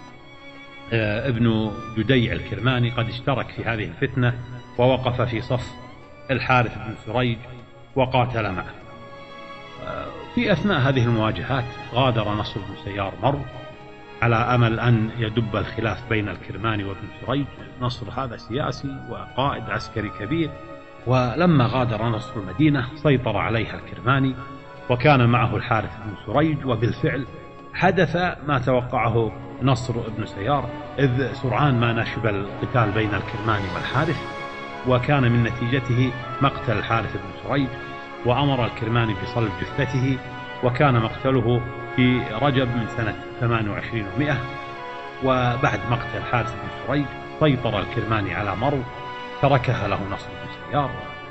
ابن جديع الكرماني قد اشترك في هذه الفتنة ووقف في صف الحارث بن سريج وقاتل معه. في أثناء هذه المواجهات غادر نصر بن سيار مرو على أمل أن يدب الخلاف بين الكرماني وابن سريج. نصر هذا سياسي وقائد عسكري كبير، ولما غادر نصر المدينة سيطر عليها الكرماني وكان معه الحارث بن سريج، وبالفعل حدث ما توقعه نصر بن سيار، إذ سرعان ما نشب القتال بين الكرماني والحارث، وكان من نتيجته مقتل الحارث بن سريج، وأمر الكرماني بصلب جثته، وكان مقتله في رجب من سنة 28 و100. وبعد مقتل الحارث بن سريج سيطر الكرماني على مرو، تركها له نصر بن سيار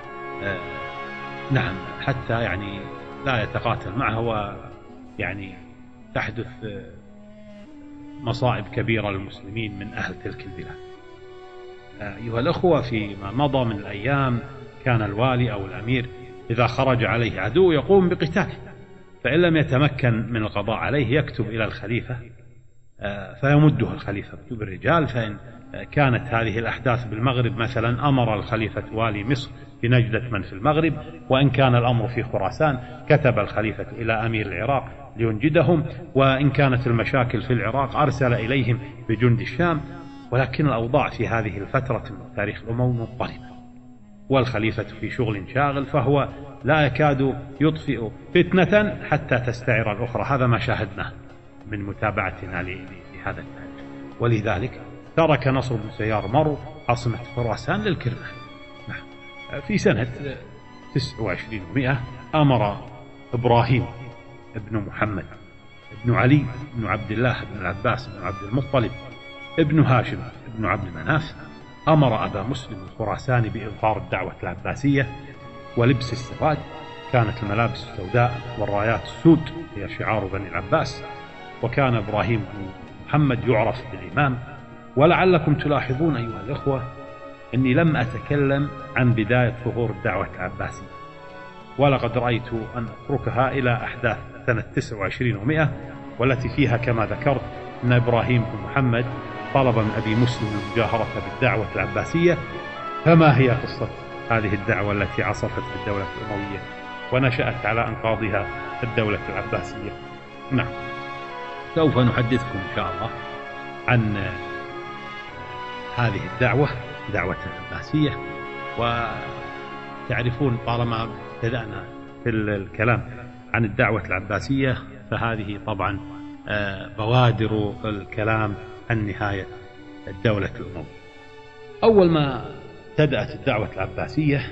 نعم حتى يعني لا يتقاتل معه، ويعني تحدث مصائب كبيرة للمسلمين من أهل تلك البلاد. أيها الأخوة، فيما مضى من الأيام كان الوالي أو الأمير إذا خرج عليه عدو يقوم بقتاله، فإن لم يتمكن من القضاء عليه يكتب إلى الخليفة فيمده الخليفة بالرجال. فإن كانت هذه الأحداث بالمغرب مثلا أمر الخليفة والي مصر بنجدة من في المغرب، وإن كان الأمر في خراسان كتب الخليفة إلى أمير العراق لينجدهم، وإن كانت المشاكل في العراق أرسل إليهم بجند الشام. ولكن الأوضاع في هذه الفترة من تاريخ الأمم مضطربة، والخليفة في شغل شاغل، فهو لا يكاد يطفئ فتنة حتى تستعر الأخرى. هذا ما شاهدناه من متابعتنا لهذا التاريخ. ولذلك ترك نصر بن سيار مرو عاصمة خراسان للكرماني. في سنة 29 و100 أمر إبراهيم ابن محمد ابن علي ابن عبد الله بن العباس بن عبد المطلب ابن هاشم ابن عبد مناف، أمر أبا مسلم الخراساني بإظهار الدعوة العباسية ولبس السواد. كانت الملابس السوداء والرايات السود هي شعار بني العباس، وكان إبراهيم بن محمد يعرف بالإمام. ولعلكم تلاحظون أيها الأخوة أني لم أتكلم عن بداية ظهور الدعوة العباسية، ولقد رأيت أن أتركها إلى أحداث سنة 29 و100، والتي فيها كما ذكرت أن إبراهيم بن محمد طلب من أبي مسلم المجاهرة بالدعوة العباسية. فما هي قصة هذه الدعوة التي عصفت بالدولة الأموية ونشأت على أنقاضها الدولة العباسية؟ نعم، سوف نحدثكم إن شاء الله عن هذه الدعوة، دعوة العباسية. وتعرفون طالما بدأنا في الكلام عن الدعوة العباسية فهذه طبعا بوادر الكلام عن نهاية الدولة الأموية. أول ما بدأت الدعوة العباسية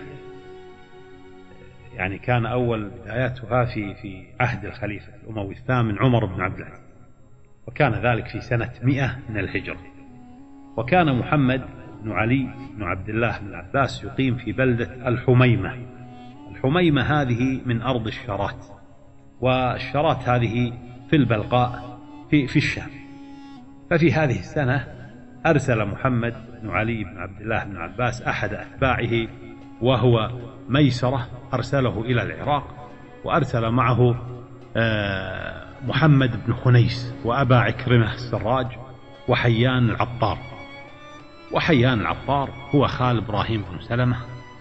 يعني كان أول بداياتها في عهد الخليفة الأموي الثامن عمر بن عبد العزيز، وكان ذلك في سنة 100 من الهجرة. وكان محمد بن علي بن عبد الله بن العباس يقيم في بلدة الحميمة. الحميمة هذه من أرض الشرات، والشرات هذه في البلقاء في الشام. ففي هذه السنة أرسل محمد بن علي بن عبد الله بن العباس أحد أتباعه وهو ميسرة، أرسله إلى العراق، وأرسل معه محمد بن خنيس وأبا عكرمة السراج وحيان العطار. وحيان العطار هو خال إبراهيم بن سلمة،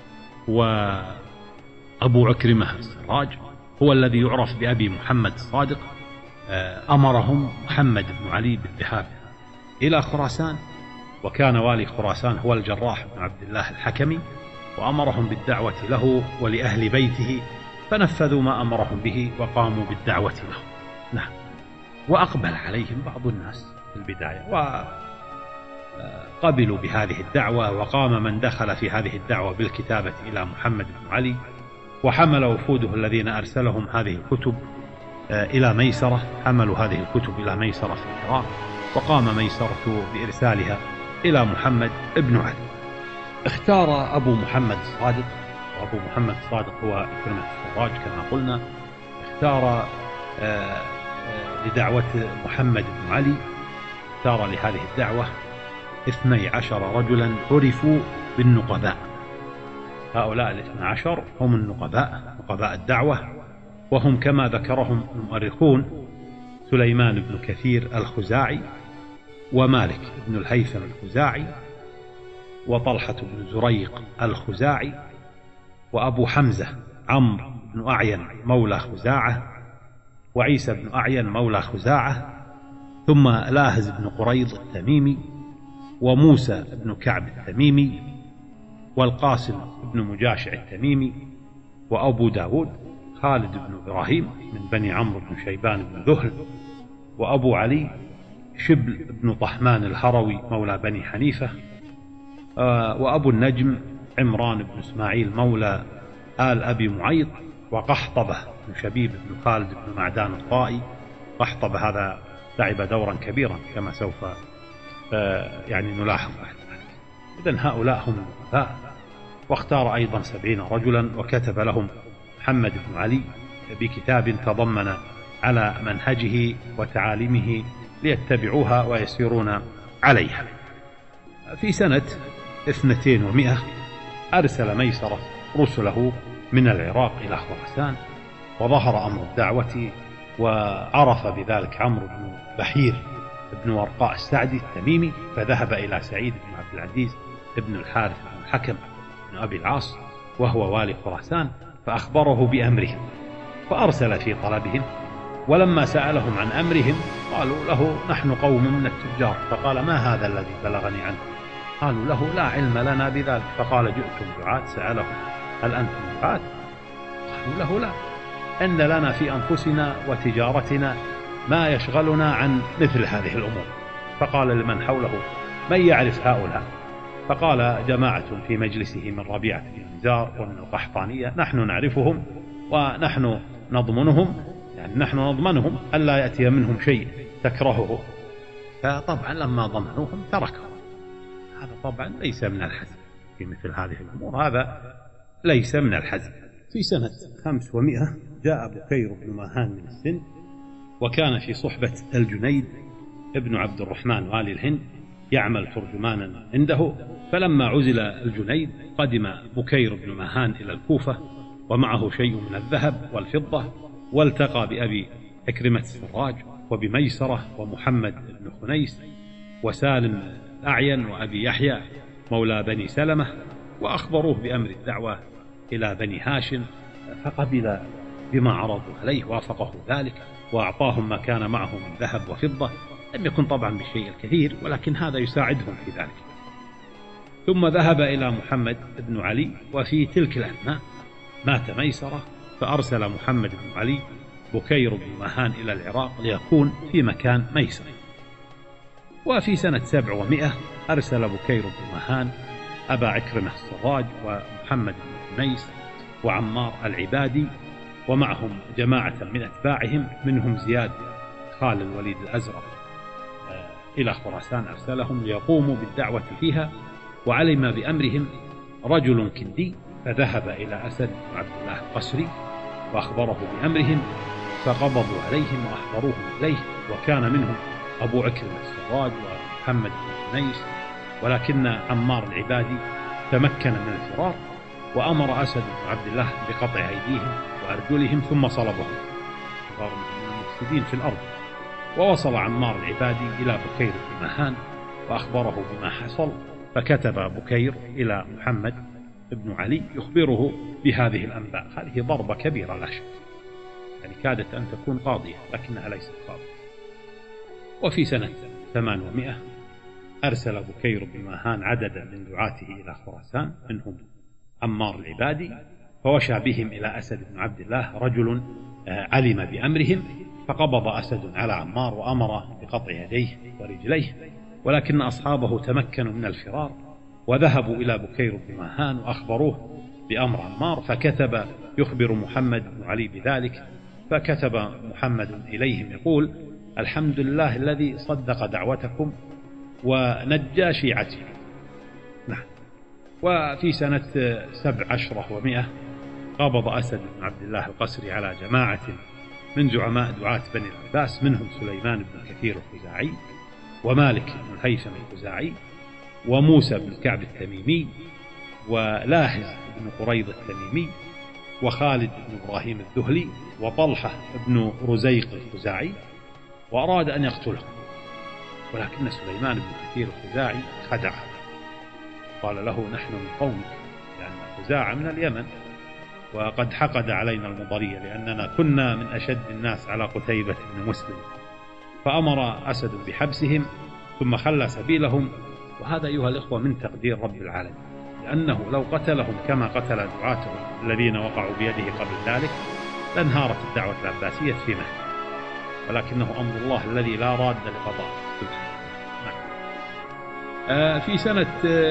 وأبو عكرمة السراج هو الذي يعرف بأبي محمد الصادق. أمرهم محمد بن علي بالذهاب إلى خراسان، وكان والي خراسان هو الجراح بن عبد الله الحكمي، وأمرهم بالدعوة له ولأهل بيته، فنفذوا ما أمرهم به وقاموا بالدعوة له. نعم، وأقبل عليهم بعض الناس في البداية وقبلوا بهذه الدعوة، وقام من دخل في هذه الدعوة بالكتابة إلى محمد بن علي، وحمل وفوده الذين أرسلهم هذه الكتب إلى ميسرة، حملوا هذه الكتب إلى ميسرة في العراق، وقام ميسرة بإرسالها إلى محمد بن علي. اختار أبو محمد الصادق، وأبو محمد الصادق هو عكرمة السراج كما قلنا، اختار لدعوة محمد بن علي، اختار لهذه الدعوة 12 رجلا عرفوا بالنقباء. هؤلاء 12 هم نقباء الدعوة، وهم كما ذكرهم المؤرخون سليمان بن كثير الخزاعي، ومالك بن الهيثم الخزاعي، وطلحة بن زريق الخزاعي، وأبو حمزة عمرو بن أعين مولى خزاعة، وعيسى بن أعين مولى خزاعة، ثم لاهز بن قريض التميمي، وموسى بن كعب التميمي، والقاسم بن مجاشع التميمي، وأبو داود خالد بن إبراهيم من بني عمرو بن شيبان بن ذهل، وأبو علي شبل بن طحمان الهروي مولى بني حنيفة، وأبو النجم عمران بن إسماعيل مولى آل أبي معيط، وقحطبة بن شبيب بن خالد بن معدان الطائي. قحطبة هذا لعب دورا كبيرا كما سوف نلاحظ بعد ذلك. إذن هؤلاء هم النقباء. واختار أيضا 70 رجلا وكتب لهم محمد بن علي بكتاب تضمن على منهجه وتعاليمه ليتبعوها ويسيرون عليها. في سنة 200 أرسل ميسرة رسله من العراق إلى خراسان، وظهر أمر الدعوة، وعرف بذلك عمرو بن بحير بن ورقاء السعدي التميمي، فذهب إلى سعيد بن عبد العزيز بن الحارث بن الحكم بن أبي العاص وهو والي خراسان، فأخبره بأمرهم، فأرسل في طلبهم، ولما سألهم عن أمرهم قالوا له نحن قوم من التجار. فقال ما هذا الذي بلغني عنه؟ قالوا له لا علم لنا بذلك. فقال جئتم دعاة؟ سألهم هل أنتم دعاة؟ قالوا له لا، إن لنا في أنفسنا وتجارتنا ما يشغلنا عن مثل هذه الأمور. فقال لمن حوله من يعرف هؤلاء؟ فقال جماعة في مجلسه من ربيعة بن نزار ومن القحطانية نحن نعرفهم ونحن نضمنهم، نحن نضمنهم ألا يأتي منهم شيء تكرهه. فطبعا لما ضمنوهم تركهم. هذا طبعا ليس من الحزم في مثل هذه الأمور، هذا ليس من الحزم. في سنة 500 جاء بكير بن ماهان من السند، وكان في صحبة الجنيد ابن عبد الرحمن والي الهند يعمل ترجمانا عنده. فلما عزل الجنيد قدم بكير بن ماهان إلى الكوفة ومعه شيء من الذهب والفضة، والتقى بأبي عكرمة السراج وبميسرة ومحمد بن خنيس وسالم الأعين وأبي يحيى مولى بني سلمة، وأخبروه بأمر الدعوة إلى بني هاشم، فقبل بما عرضوا عليه، وافقه ذلك وأعطاهم ما كان معه من ذهب وفضة، لم يكن طبعا بالشيء الكثير ولكن هذا يساعدهم في ذلك. ثم ذهب إلى محمد بن علي، وفي تلك الأثناء مات ميسرة، فأرسل محمد بن علي بكير بن ماهان إلى العراق ليكون في مكان ميسرة. وفي سنة 700 أرسل بكير بن ماهان أبا عكرمة السراج ومحمد بن خنيس وعمار العبادي ومعهم جماعة من أتباعهم منهم زياد خال الوليد الأزرق إلى خراسان، أرسلهم ليقوموا بالدعوة فيها. وعلم بأمرهم رجل كندي، فذهب إلى أسد بن عبد الله القسري وأخبره بأمرهم، فقبضوا عليهم وأحضروهم إليه، وكان منهم أبو عكرمة السراج ومحمد بن خنيس، ولكن عمار العبادي تمكن من الفرار، وأمر أسد بن عبد الله بقطع أيديهم وأرجلهم ثم صلبهم، صار من المفسدين في الأرض. ووصل عمار العبادي إلى بكير بن ماهان وأخبره بما حصل، فكتب بكير إلى محمد بن علي يخبره بهذه الأنباء. هذه ضربة كبيرة لا شك، كادت أن تكون قاضية لكنها ليست قاضية. وفي سنة 800 أرسل بكير بن ماهان عددا من دعاته إلى خراسان منهم عمار العبادي، فوشى بهم إلى أسد بن عبد الله رجل علم بأمرهم، فقبض أسد على عمار وأمر بقطع يديه ورجليه، ولكن أصحابه تمكنوا من الفرار وذهبوا إلى بكير بن ماهان وأخبروه بأمر عمار، فكتب يخبر محمد بن علي بذلك. فكتب محمد إليهم يقول الحمد لله الذي صدق دعوتكم ونجى شيعتي. نعم. وفي سنة 17 قبض أسد بن عبد الله القسري على جماعة من زعماء دعاة بني العباس منهم سليمان بن كثير الخزاعي ومالك بن الهيثم الخزاعي وموسى بن كعب التميمي ولاهز بن قريظ التميمي، وخالد بن إبراهيم الذهلي، وطلحة بن رزيق الخزاعي، وأراد أن يقتله، ولكن سليمان بن كثير الخزاعي خدعه، قال له: نحن من قومك، لأن خزاعة من اليمن، وقد حقد علينا المضرية لأننا كنا من أشد الناس على قتيبة بن مسلم، فأمر أسد بحبسهم ثم خلى سبيلهم. وهذا أيها الإخوة من تقدير رب العالمين، لأنه لو قتلهم كما قتل دعاتهم الذين وقعوا بيده قبل ذلك لانهارت الدعوة العباسية في مهد، ولكنه أمر الله الذي لا راد لقضاء. في سنة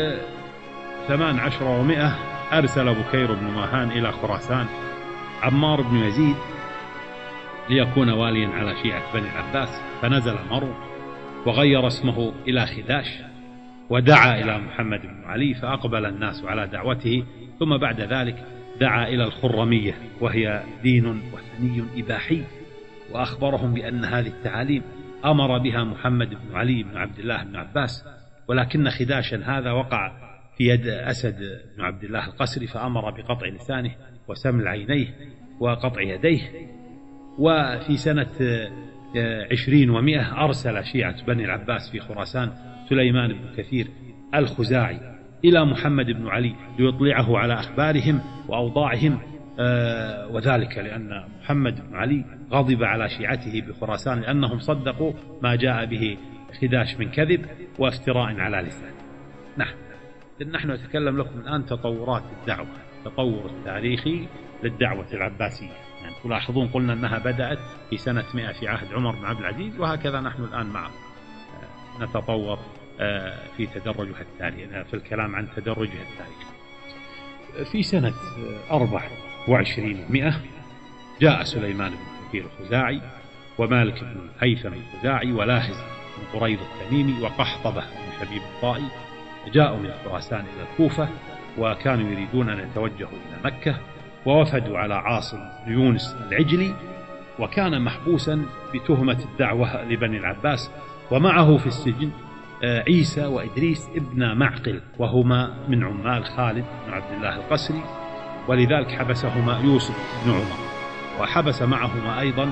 18 و100 أرسل بكير بن ماهان إلى خراسان عمار بن يزيد ليكون واليا على شيعة بني العباس، فنزل مرو وغير اسمه إلى خداش، ودعا إلى محمد بن علي، فأقبل الناس على دعوته. ثم بعد ذلك دعا إلى الخرمية، وهي دين وثني إباحي، وأخبرهم بأن هذه التعاليم أمر بها محمد بن علي بن عبد الله بن عباس، ولكن خداشا هذا وقع في يد أسد بن عبد الله القسري، فأمر بقطع لسانه وسمل عينيه وقطع يديه. وفي سنة 20 و100 أرسل شيعة بني العباس في خراسان سليمان بن كثير الخزاعي إلى محمد بن علي ليطلعه على أخبارهم وأوضاعهم، وذلك لأن محمد بن علي غضب على شيعته بخراسان لأنهم صدقوا ما جاء به خداش من كذب وافتراء على لسان. نحن نتكلم لكم الآن تطورات الدعوة، التطور التاريخي للدعوة العباسية. يعني تلاحظون قلنا أنها بدأت في سنة 100 في عهد عمر بن عبد العزيز، وهكذا نحن الآن معه نتطور في تدرجها التاريخي، في الكلام عن تدرجها التاريخي. في سنة 24 و100 جاء سليمان بن كثير الخزاعي ومالك بن الهيثم الخزاعي ولاهز بن قريظ التميمي وقحطبة بن شبيب الطائي، جاءوا من خراسان إلى الكوفة، وكانوا يريدون أن يتوجهوا إلى مكة، ووفدوا على عاصم يونس العجلي، وكان محبوسا بتهمة الدعوة لبني العباس، ومعه في السجن عيسى وإدريس ابن معقل، وهما من عمال خالد بن عبد الله القسري، ولذلك حبسهما يوسف بن عمر، وحبس معهما أيضا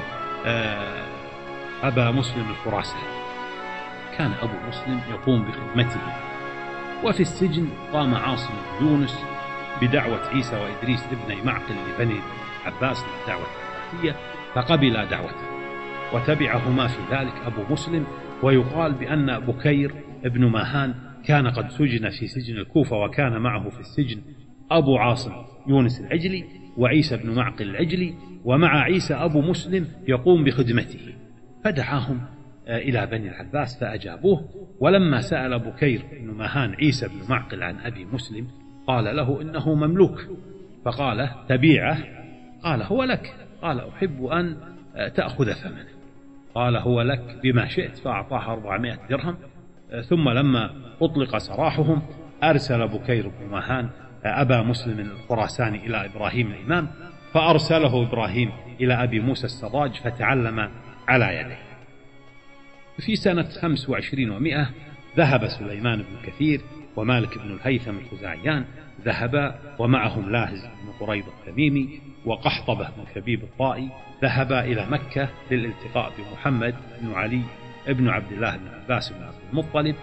أبا مسلم الخراساني، كان أبو مسلم يقوم بخدمته. وفي السجن قام عاصم بن يونس بدعوة عيسى وإدريس ابن معقل لبني العباس للدعوة العباسية، فقبل دعوته، وتبعهما في ذلك أبو مسلم. ويقال بأن بكير ابن ماهان كان قد سجن في سجن الكوفة، وكان معه في السجن أبو عاصم يونس العجلي وعيسى بن معقل العجلي، ومع عيسى أبو مسلم يقوم بخدمته، فدعاهم إلى بني العباس فأجابوه. ولما سأل بكير بن ماهان عيسى بن معقل عن أبي مسلم قال له إنه مملوك، فقال: تبيعه؟ قال: هو لك. قال: أحب أن تأخذ ثمنه. قال: هو لك بما شئت، فأعطاه 400 درهم. ثم لما أطلق سراحهم أرسل بكير بن ماهان أبا مسلم الخراساني إلى إبراهيم الإمام، فأرسله إبراهيم إلى أبي موسى السراج فتعلم على يديه. في سنة 25 و100 ذهب سليمان بن كثير ومالك بن الهيثم الخزاعيان، ذهبا ومعهم لاهز بن قريظ التميمي وقحطبة بن شبيب الطائي، ذهبا إلى مكة للالتقاء بمحمد بن علي بن عبد الله بن عباس بن عبد المطلب،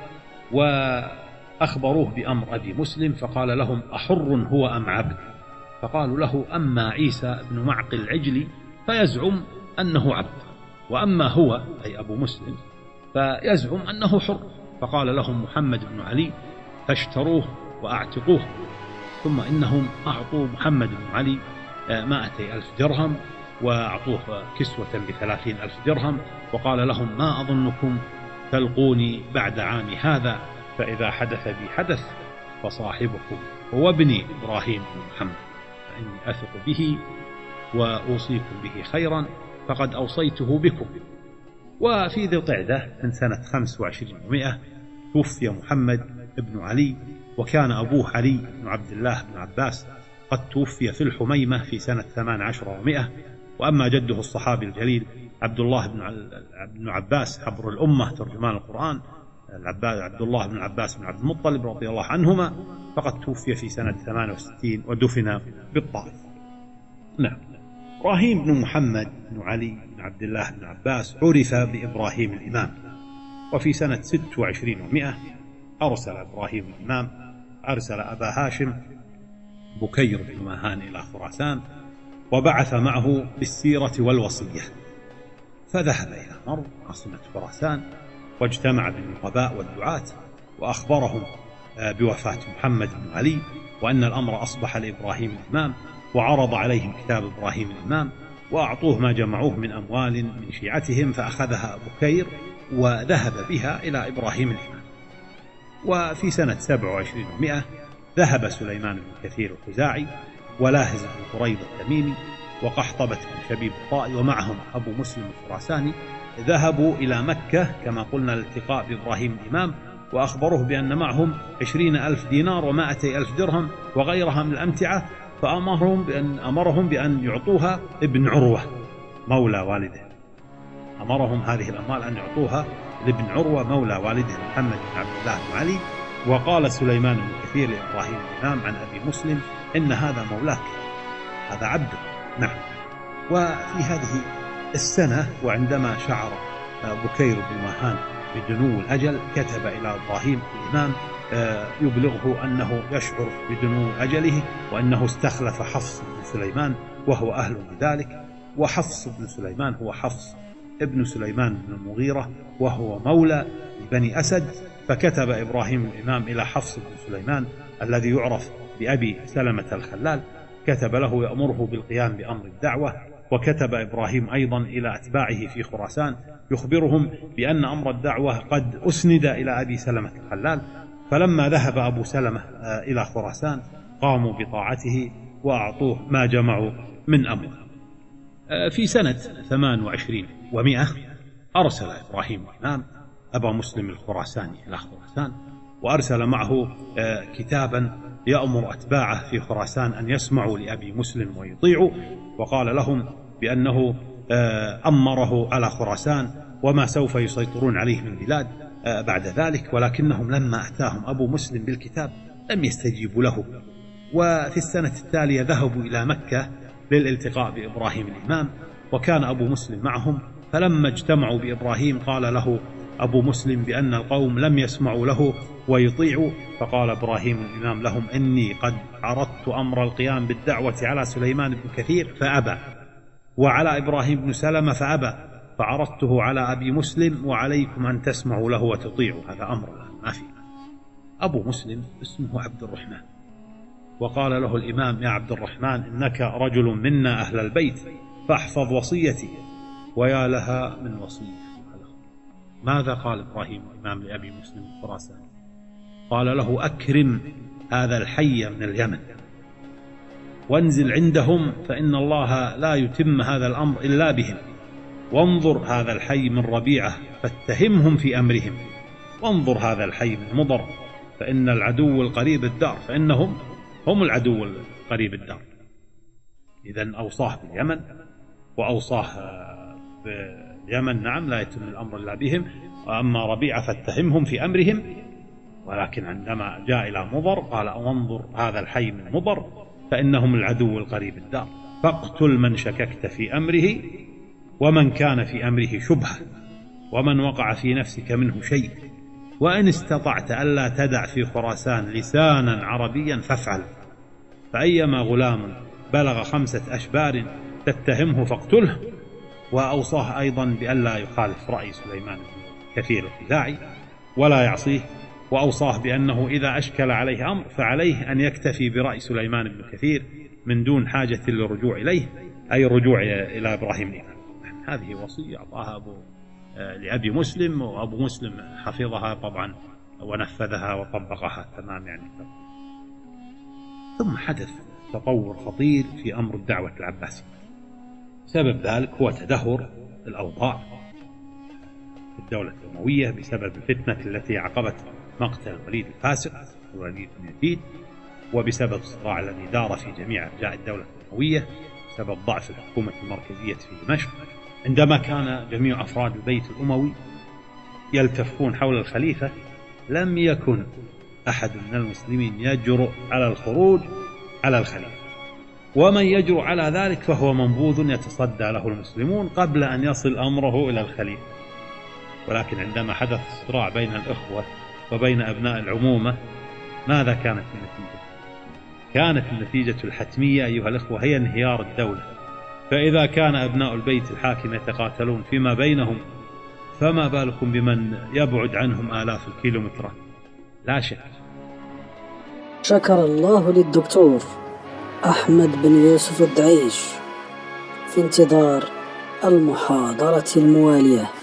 وأخبروه بأمر أبي مسلم، فقال لهم: أحر هو أم عبد؟ فقالوا له: أما عيسى بن معقل العجلي فيزعم أنه عبد، وأما هو أي أبو مسلم فيزعم أنه حر. فقال لهم محمد بن علي: فاشتروه وأعتقوه. ثم إنهم أعطوا محمد بن علي 200,000 درهم، وأعطوه كسوة ب30,000 درهم، وقال لهم: ما أظنكم تلقوني بعد عام هذا، فإذا حدث بي حدث فصاحبكم هو ابني إبراهيم بن محمد، فإني أثق به وأوصيكم به خيرا، فقد أوصيته بكم. وفي ذي القعدة من سنة 25 و100 توفي محمد بن علي، وكان أبوه علي بن عبد الله بن عباس قد توفي في الحميمة في سنة 18 و100. وأما جده الصحابي الجليل عبد الله بن عباس حبر الأمة ترجمان القرآن عبد الله بن العباس بن عبد المطلب رضي الله عنهما، فقد توفي في سنة 68 ودفن بالطائف. نعم. إبراهيم بن محمد بن علي بن عبد الله بن عباس عرف بإبراهيم الإمام، وفي سنة 26 و100 أرسل إبراهيم الإمام أبا هاشم بكير بن ماهان إلى خراسان، وبعث معه بالسيرة والوصية، فذهب إلى مرو عاصمة خراسان واجتمع بالنقباء والدعاة، وأخبرهم بوفاة محمد بن علي وأن الأمر أصبح لإبراهيم الإمام، وعرض عليهم كتاب إبراهيم الإمام، وأعطوه ما جمعوه من أموال من شيعتهم، فأخذها بكير وذهب بها إلى إبراهيم الإمام. وفي سنة 27 و100 ذهب سليمان بن كثير الخزاعي ولاهز بن قريب التميمي وقحطبة بن شبيب الطائي ومعهم أبو مسلم الخراساني، ذهبوا إلى مكة كما قلنا للالتقاء بإبراهيم الإمام، وأخبروه بأن معهم 20,000 دينار و200,000 درهم وغيرها من الأمتعة، فأمرهم بأن يعطوها ابن عروة مولى والده، أمرهم هذه الأموال أن يعطوها لابن عروة مولى والده محمد بن عبد الله بن علي. وقال سليمان بن كثير لإبراهيم الإمام عن أبي مسلم: إن هذا مولاك، هذا عبده. نعم. وفي هذه السنة وعندما شعر بكير بن ماهان بدنو الأجل، كتب إلى إبراهيم الإمام يبلغه أنه يشعر بدنو أجله، وأنه استخلف حفص بن سليمان وهو أهل لذلك. وحفص بن سليمان هو حفص ابن سليمان بن المغيرة، وهو مولى لبني أسد. فكتب إبراهيم الإمام إلى حفص بن سليمان الذي يعرف بأبي سلمة الخلال، كتب له يأمره بالقيام بأمر الدعوة. وكتب إبراهيم أيضا إلى أتباعه في خراسان يخبرهم بأن أمر الدعوة قد أسند إلى أبي سلمة الخلال. فلما ذهب أبو سلمة إلى خراسان قاموا بطاعته وأعطوه ما جمعوا من أموال. في سنة 28 و100 أرسل إبراهيم الإمام أبا مسلم الخراساني إلى خراسان، وأرسل معه كتابا يأمر أتباعه في خراسان أن يسمعوا لأبي مسلم ويطيعوا، وقال لهم بأنه أمره على خراسان وما سوف يسيطرون عليه من بلاد بعد ذلك، ولكنهم لما أتاهم أبو مسلم بالكتاب لم يستجيبوا له. وفي السنة التالية ذهبوا إلى مكة للالتقاء بإبراهيم الإمام، وكان أبو مسلم معهم. فلما اجتمعوا بإبراهيم قال له أبو مسلم بأن القوم لم يسمعوا له ويطيعوا، فقال إبراهيم الإمام لهم: إني قد عرضت أمر القيام بالدعوة على سليمان بن كثير فأبى، وعلى إبراهيم بن سلمة فأبى، فعرضته على أبي مسلم، وعليكم أن تسمعوا له وتطيعوا، هذا أمر ما فيه. أبو مسلم اسمه عبد الرحمن، وقال له الإمام: يا عبد الرحمن، إنك رجل منا أهل البيت، فاحفظ وصيتي. ويا لها من وصية. ماذا قال إبراهيم الإمام لأبي مسلم الخراساني؟ قال له: أكرم هذا الحي من اليمن وانزل عندهم، فإن الله لا يتم هذا الأمر إلا بهم، وانظر هذا الحي من ربيعة فاتهمهم في أمرهم، وانظر هذا الحي من مضر، فإن العدو القريب الدار، فإنهم هم العدو القريب الدار. إذن أوصاه باليمن، وأوصاه باليمن نعم لا يتم الأمر إلا بهم، وأما ربيعة فاتهمهم في أمرهم. ولكن عندما جاء إلى مضر قال: وانظر هذا الحي من مضر، فإنهم العدو القريب الدار، فاقتل من شككت في أمره، ومن كان في أمره شبهة، ومن وقع في نفسك منه شيء، وإن استطعت ألا تدع في خراسان لسانا عربيا فافعل، فأيما غلام بلغ 5 أشبار تتهمه فاقتله. وأوصاه أيضا بألا يخالف رأي سليمان بن كثير الخزاعي ولا يعصيه، وأوصاه بأنه إذا أشكل عليه أمر فعليه أن يكتفي برأي سليمان بن كثير من دون حاجة للرجوع إليه، أي الرجوع إلى إبراهيم الإمام. هذه وصية أعطاها لأبي مسلم، وأبو مسلم حفظها طبعا ونفذها وطبقها تمام يعني. ثم حدث تطور خطير في أمر الدعوة العباسية. سبب ذلك هو تدهور الأوضاع في الدولة الأموية بسبب الفتنة التي عقبت مقتل الوليد الفاسق الوليد بن يزيد، وبسبب الصراع الذي دار في جميع أرجاء الدولة الأموية بسبب ضعف الحكومة المركزية في دمشق، عندما كان جميع أفراد البيت الأموي يلتفون حول الخليفة لم يكن أحد من المسلمين يجرؤ على الخروج على الخليفة، ومن يجرؤ على ذلك فهو منبوذ يتصدى له المسلمون قبل أن يصل أمره إلى الخليفة. ولكن عندما حدث الصراع بين الإخوة وبين أبناء العمومة، ماذا كانت النتيجة؟ كانت النتيجة الحتمية أيها الإخوة هي انهيار الدولة. فإذا كان أبناء البيت الحاكم يتقاتلون فيما بينهم، فما بالكم بمن يبعد عنهم آلاف الكيلومترات؟ لا شك. شكر الله للدكتور أحمد بن يوسف الدعيش في انتظار المحاضرة الموالية.